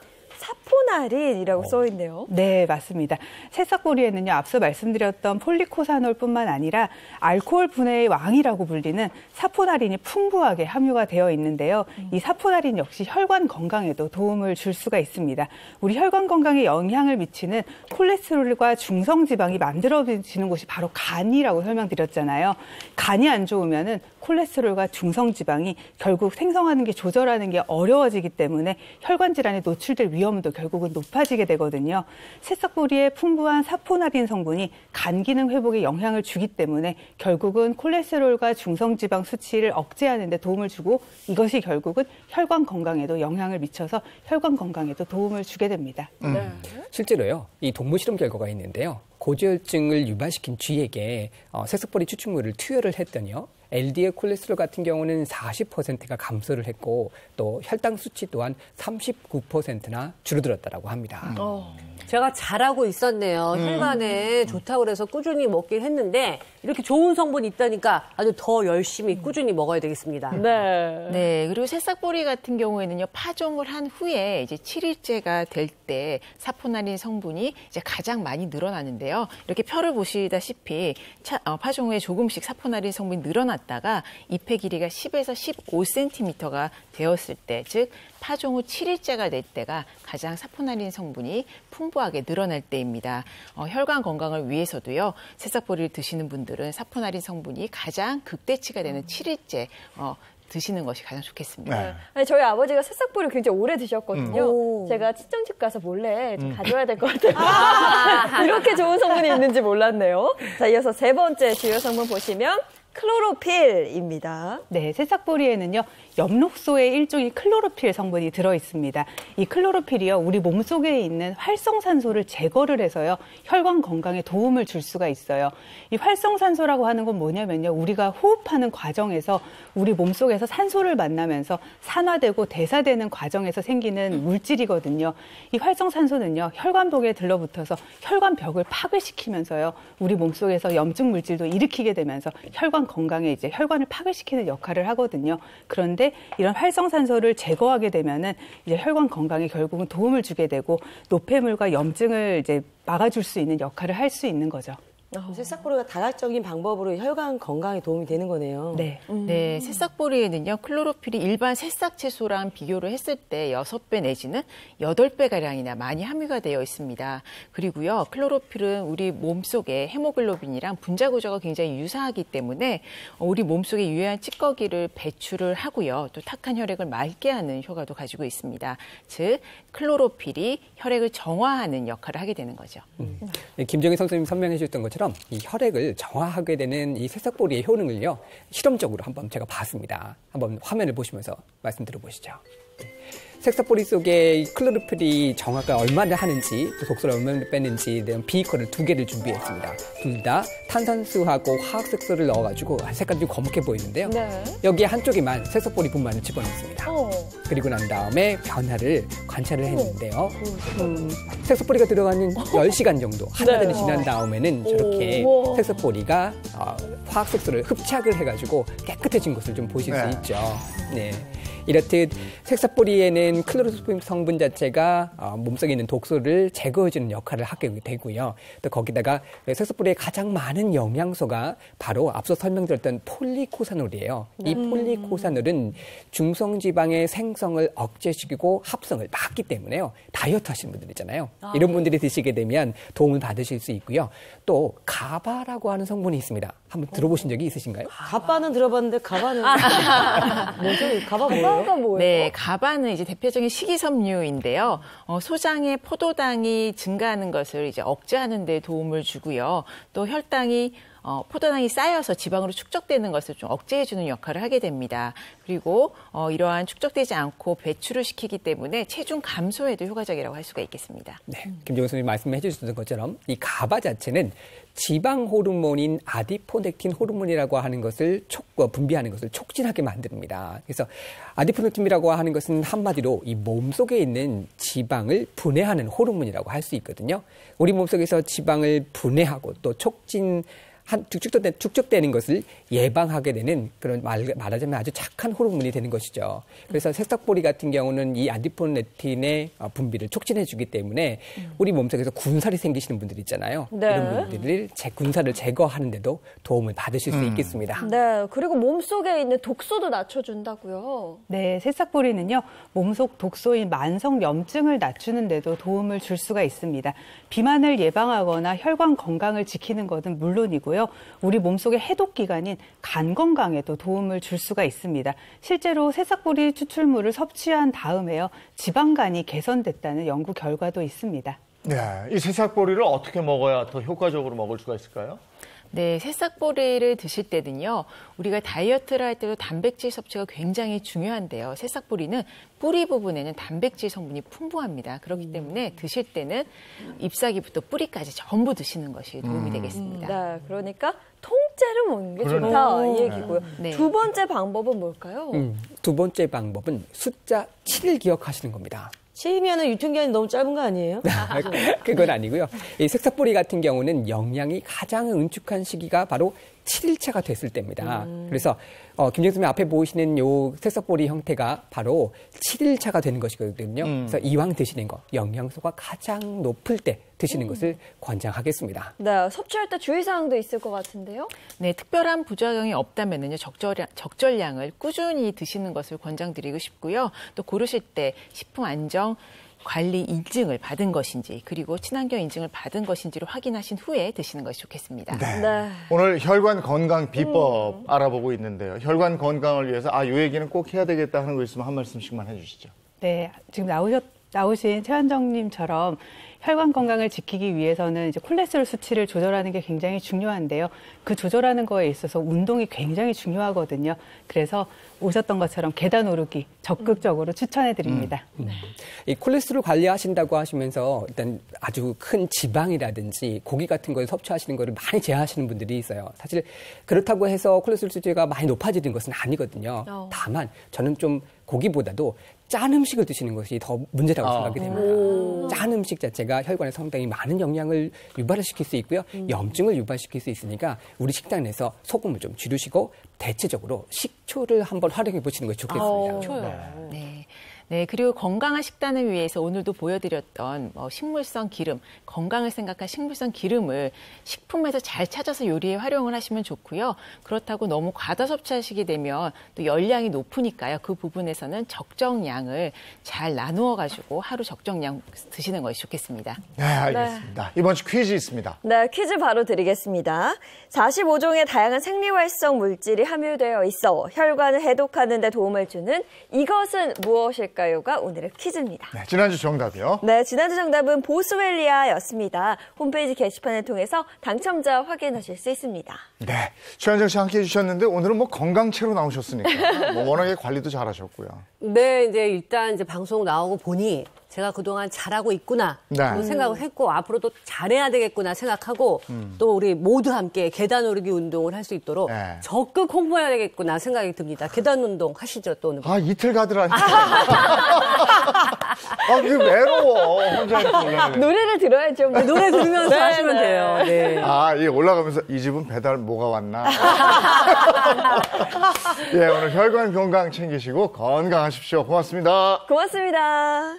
사포나린이라고 써 있네요. 네, 맞습니다. 새싹보리에는요, 앞서 말씀드렸던 폴리코사놀뿐만 아니라 알코올 분해의 왕이라고 불리는 사포나린이 풍부하게 함유가 되어 있는데요. 음. 이 사포나린 역시 혈관 건강에도 도움을 줄 수가 있습니다. 우리 혈관 건강에 영향을 미치는 콜레스테롤과 중성지방이 만들어지는 곳이 바로 간이라고 설명드렸잖아요. 간이 안 좋으면은 콜레스테롤과 중성지방이 결국 생성하는 게 조절하는 게 어려워지기 때문에 혈관 질환에 노출될 위험도 결국은 높아지게 되거든요. 새싹보리의 풍부한 사포나린 성분이 간 기능 회복에 영향을 주기 때문에 결국은 콜레스테롤과 중성지방 수치를 억제하는 데 도움을 주고, 이것이 결국은 혈관 건강에도 영향을 미쳐서 혈관 건강에도 도움을 주게 됩니다. 음. 네. 실제로요, 이 동물 실험 결과가 있는데요. 고지혈증을 유발시킨 쥐에게 어, 새싹보리 추출물을 투여를 했더니요, 엘디엘 콜레스테롤 같은 경우는 사십 퍼센트가 감소를 했고, 또 혈당 수치 또한 삼십구 퍼센트나 줄어들었다고 합니다. 음. 어. 제가 잘하고 있었네요. 음. 혈관에 좋다고 그래서 꾸준히 먹긴 했는데, 이렇게 좋은 성분이 있다니까 아주 더 열심히 꾸준히 먹어야 되겠습니다. 네. 네. 그리고 새싹보리 같은 경우에는요, 파종을 한 후에 이제 칠 일째가 될 때 사포나린 성분이 이제 가장 많이 늘어나는데요. 이렇게 표를 보시다시피 차, 어, 파종 후에 조금씩 사포나린 성분이 늘어났다가 잎의 길이가 십에서 십오 센티미터가 되었을 때, 즉 파종 후 칠 일째가 될 때가 가장 사포나린 성분이 풍부하게 늘어날 때입니다. 어, 혈관 건강을 위해서도요, 새싹보리를 드시는 분들은 사포나린 성분이 가장 극대치가 되는 칠 일째 어, 드시는 것이 가장 좋겠습니다. 네. 아니, 저희 아버지가 새싹보리를 굉장히 오래 드셨거든요. 음. 제가 친정집 가서 몰래 좀 음. 가져와야 될 것 같아요. 아~ 이렇게 좋은 성분이 있는지 몰랐네요. 자, 이어서 세 번째 주요 성분 보시면 클로로필입니다. 네, 새싹보리에는요, 엽록소의 일종의 클로로필 성분이 들어있습니다. 이 클로로필이요, 우리 몸속에 있는 활성산소를 제거를 해서요, 혈관 건강에 도움을 줄 수가 있어요. 이 활성산소라고 하는 건 뭐냐면요, 우리가 호흡하는 과정에서 우리 몸속에서 산소를 만나면서 산화되고 대사되는 과정에서 생기는 물질이거든요. 이 활성산소는요, 혈관벽에 들러붙어서 혈관벽을 파괴시키면서요, 우리 몸속에서 염증 물질도 일으키게 되면서 혈관 건강에 이제 혈관을 파괴시키는 역할을 하거든요. 그런데 이런 활성산소를 제거하게 되면은 이제 혈관 건강에 결국은 도움을 주게 되고, 노폐물과 염증을 이제 막아줄 수 있는 역할을 할 수 있는 거죠. 새싹보리가 다각적인 방법으로 혈관 건강에 도움이 되는 거네요. 네. 음. 네. 새싹보리에는요, 클로로필이 일반 새싹 채소랑 비교를 했을 때 여섯 배 내지는 여덟 배가량이나 많이 함유가 되어 있습니다. 그리고요, 클로로필은 우리 몸속에 헤모글로빈이랑 분자 구조가 굉장히 유사하기 때문에 우리 몸속에 유해한 찌꺼기를 배출을 하고요, 또 탁한 혈액을 맑게 하는 효과도 가지고 있습니다. 즉, 클로로필이 혈액을 정화하는 역할을 하게 되는 거죠. 음. 네, 김정희 선생님이 설명해 주셨던 것처럼 이 혈액을 정화하게 되는 이 새싹보리의 효능을요, 실험적으로 한번 제가 봤습니다. 한번 화면을 보시면서 말씀 들어보시죠. 색소뿌리 속에 클로로필이 정화가 얼마나 하는지, 또 독소를 얼마나 뺐는지에 대한 비커를 두 개를 준비했습니다. 둘 다 탄산수하고 화학색소를 넣어가지고 색깔이 좀 검게 보이는데요. 네. 여기에 한쪽에만 색소뿌리 분말을 집어넣습니다. 어. 그리고 난 다음에 변화를 관찰을 했는데요. 음, 색소뿌리가 들어가는 열 시간 정도, 하나들이 네. 지난 다음에는 저렇게 오. 색소뿌리가 어, 화학색소를 흡착을 해가지고 깨끗해진 것을 좀 보실 네. 수 있죠. 네. 이렇듯 색소뿌리에는 클로로필 성분 자체가 어, 몸속에 있는 독소를 제거해주는 역할을 하게 되고요. 또 거기다가 색소뿌리에 가장 많은 영양소가 바로 앞서 설명드렸던 폴리코사놀이에요. 이 음. 폴리코사놀은 중성지방의 생성을 억제시키고 합성을 막기 때문에요. 다이어트 하시는 분들 있잖아요. 아. 이런 분들이 드시게 되면 도움을 받으실 수 있고요. 또 가바라고 하는 성분이 있습니다. 한번 들어보신 적이 있으신가요? 가바는 들어봤는데 가바는 뭐죠? 가바 뭐예요? 가바가 뭐예요? 네, 가바는 이제 대표적인 식이섬유인데요. 어, 소장의 포도당이 증가하는 것을 이제 억제하는 데 도움을 주고요. 또 혈당이 어, 포도당이 쌓여서 지방으로 축적되는 것을 좀 억제해주는 역할을 하게 됩니다. 그리고 어, 이러한 축적되지 않고 배출을 시키기 때문에 체중 감소에도 효과적이라고 할 수가 있겠습니다. 네, 김정은 선생님이 말씀해 주셨던 것처럼 이 가바 자체는 지방 호르몬인 아디포넥틴 호르몬이라고 하는 것을 촉, 분비하는 것을 촉진하게 만듭니다. 그래서 아디포넥틴이라고 하는 것은 한마디로 이 몸속에 있는 지방을 분해하는 호르몬이라고 할 수 있거든요. 우리 몸속에서 지방을 분해하고 또 촉진 한 축적된, 축적되는 것을 예방하게 되는 그런 말, 말하자면 아주 착한 호르몬이 되는 것이죠. 그래서 새싹보리 같은 경우는 이 아디포넥틴의 분비를 촉진해주기 때문에 우리 몸속에서 군살이 생기시는 분들 있잖아요. 네. 이런 분들을 제 군살을 제거하는데도 도움을 받으실 수 음. 있겠습니다. 네, 그리고 몸속에 있는 독소도 낮춰준다고요. 네, 새싹보리는요, 몸속 독소인 만성염증을 낮추는 데도 도움을 줄 수가 있습니다. 비만을 예방하거나 혈관 건강을 지키는 것은 물론이고요. 우리 몸속의 해독기관인 간 건강에도 도움을 줄 수가 있습니다. 실제로 새싹보리 추출물을 섭취한 다음에요, 지방간이 개선됐다는 연구 결과도 있습니다. 네, 이 새싹보리를 어떻게 먹어야 더 효과적으로 먹을 수가 있을까요? 네, 새싹보리를 드실 때는요, 우리가 다이어트를 할 때도 단백질 섭취가 굉장히 중요한데요. 새싹보리는 뿌리 부분에는 단백질 성분이 풍부합니다. 그렇기 때문에 드실 때는 잎사귀부터 뿌리까지 전부 드시는 것이 도움이 되겠습니다. 네, 그러니까 통째로 먹는 게 그러네. 좋다 이 얘기고요. 네. 두 번째 방법은 뭘까요? 음, 두 번째 방법은 숫자 칠을 기억하시는 겁니다. 칠이면 유통기한이 너무 짧은 거 아니에요? 그건 아니고요. 이 색소뿌리 같은 경우는 영양이 가장 응축한 시기가 바로 칠 일차가 됐을 때입니다. 음. 그래서 어, 김정수 선생님 앞에 보이시는 요 색소뿌리 형태가 바로 칠 일차가 되는 것이거든요. 음. 그래서 이왕 드시는 거, 영양소가 가장 높을 때 드시는 음. 것을 권장하겠습니다. 네, 섭취할 때 주의사항도 있을 것 같은데요. 네, 특별한 부작용이 없다면은요, 적절량, 적절량을 꾸준히 드시는 것을 권장드리고 싶고요. 또 고르실 때 식품 안정 관리 인증을 받은 것인지, 그리고 친환경 인증을 받은 것인지를 확인하신 후에 드시는 것이 좋겠습니다. 네. 네. 오늘 혈관 건강 비법 알아보고 있는데요. 혈관 건강을 위해서 아, 이 얘기는 꼭 해야 되겠다 하는 거 있으면 한 말씀씩만 해주시죠. 네, 지금 나오셨, 나오신 최환정님처럼 혈관 건강을 지키기 위해서는 이제 콜레스테롤 수치를 조절하는 게 굉장히 중요한데요. 그 조절하는 거에 있어서 운동이 굉장히 중요하거든요. 그래서 오셨던 것처럼 계단 오르기 적극적으로 추천해 드립니다. 음. 이 콜레스테롤 관리하신다고 하시면서 일단 아주 큰 지방이라든지 고기 같은 걸 섭취하시는 거를 많이 제한하시는 분들이 있어요. 사실 그렇다고 해서 콜레스테롤 수치가 많이 높아지는 것은 아니거든요. 어. 다만 저는 좀 고기보다도 짠 음식을 드시는 것이 더 문제라고 아. 생각이 됩니다. 오. 짠 음식 자체가 혈관에 상당히 많은 영양을 유발을 시킬 수 있고요. 음. 염증을 유발시킬 수 있으니까 우리 식단 내에서 소금을 좀 줄이시고 대체적으로 식초를 한번 활용해 보시는 것이 좋겠습니다. 식초요. 네. 네, 그리고 건강한 식단을 위해서 오늘도 보여드렸던 뭐 식물성 기름, 건강을 생각한 식물성 기름을 식품에서 잘 찾아서 요리에 활용을 하시면 좋고요. 그렇다고 너무 과다 섭취하시게 되면 또 열량이 높으니까요. 그 부분에서는 적정량을 잘 나누어 가지고 하루 적정량 드시는 것이 좋겠습니다. 네, 알겠습니다. 네. 이번 주 퀴즈 있습니다. 네, 퀴즈 바로 드리겠습니다. 사십오 종의 다양한 생리활성 물질이 함유되어 있어 혈관을 해독하는 데 도움을 주는 이것은 무엇일까요가 오늘의 퀴즈입니다. 네, 지난주 정답이요. 네, 지난주 정답은 보스웰리아였습니다. 홈페이지 게시판을 통해서 당첨자 확인하실 수 있습니다. 네, 최현정 씨 함께해 주셨는데 오늘은 뭐 건강체로 나오셨으니까 뭐 워낙에 관리도 잘하셨고요. 네, 이제 일단 이제 방송 나오고 보니 제가 그동안 잘하고 있구나 네. 생각을 했고 앞으로도 잘해야 되겠구나 생각하고 음. 또 우리 모두 함께 계단 오르기 운동을 할 수 있도록 네. 적극 홍보해야 되겠구나 생각이 듭니다. 계단 운동 하시죠 또 오늘. 아 이틀 가더라니. 아 그게 외로워. 혼자 이렇게 올라가네. 노래를 들어야죠. 네, 노래 들으면서 네, 하시면 네. 돼요. 네. 아, 이 올라가면서 이 집은 배달 뭐가 왔나. 예, 오늘 혈관 건강 챙기시고 건강하십시오. 고맙습니다. 고맙습니다.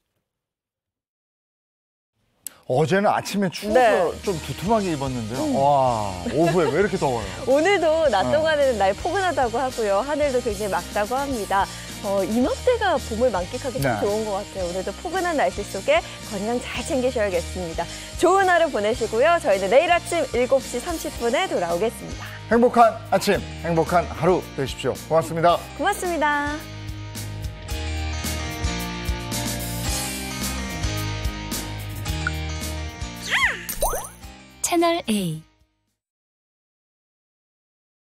어제는 아침에 추워서 네. 좀 두툼하게 입었는데요. 음. 와, 오후에 왜 이렇게 더워요? 오늘도 낮 동안에는 네. 날 포근하다고 하고요. 하늘도 굉장히 맑다고 합니다. 어, 이맘때가 봄을 만끽하기 참 네. 좋은 것 같아요. 오늘도 포근한 날씨 속에 건강 잘 챙기셔야겠습니다. 좋은 하루 보내시고요. 저희는 내일 아침 일곱 시 삼십 분에 돌아오겠습니다. 행복한 아침, 행복한 하루 되십시오. 고맙습니다. 고맙습니다. 채널 A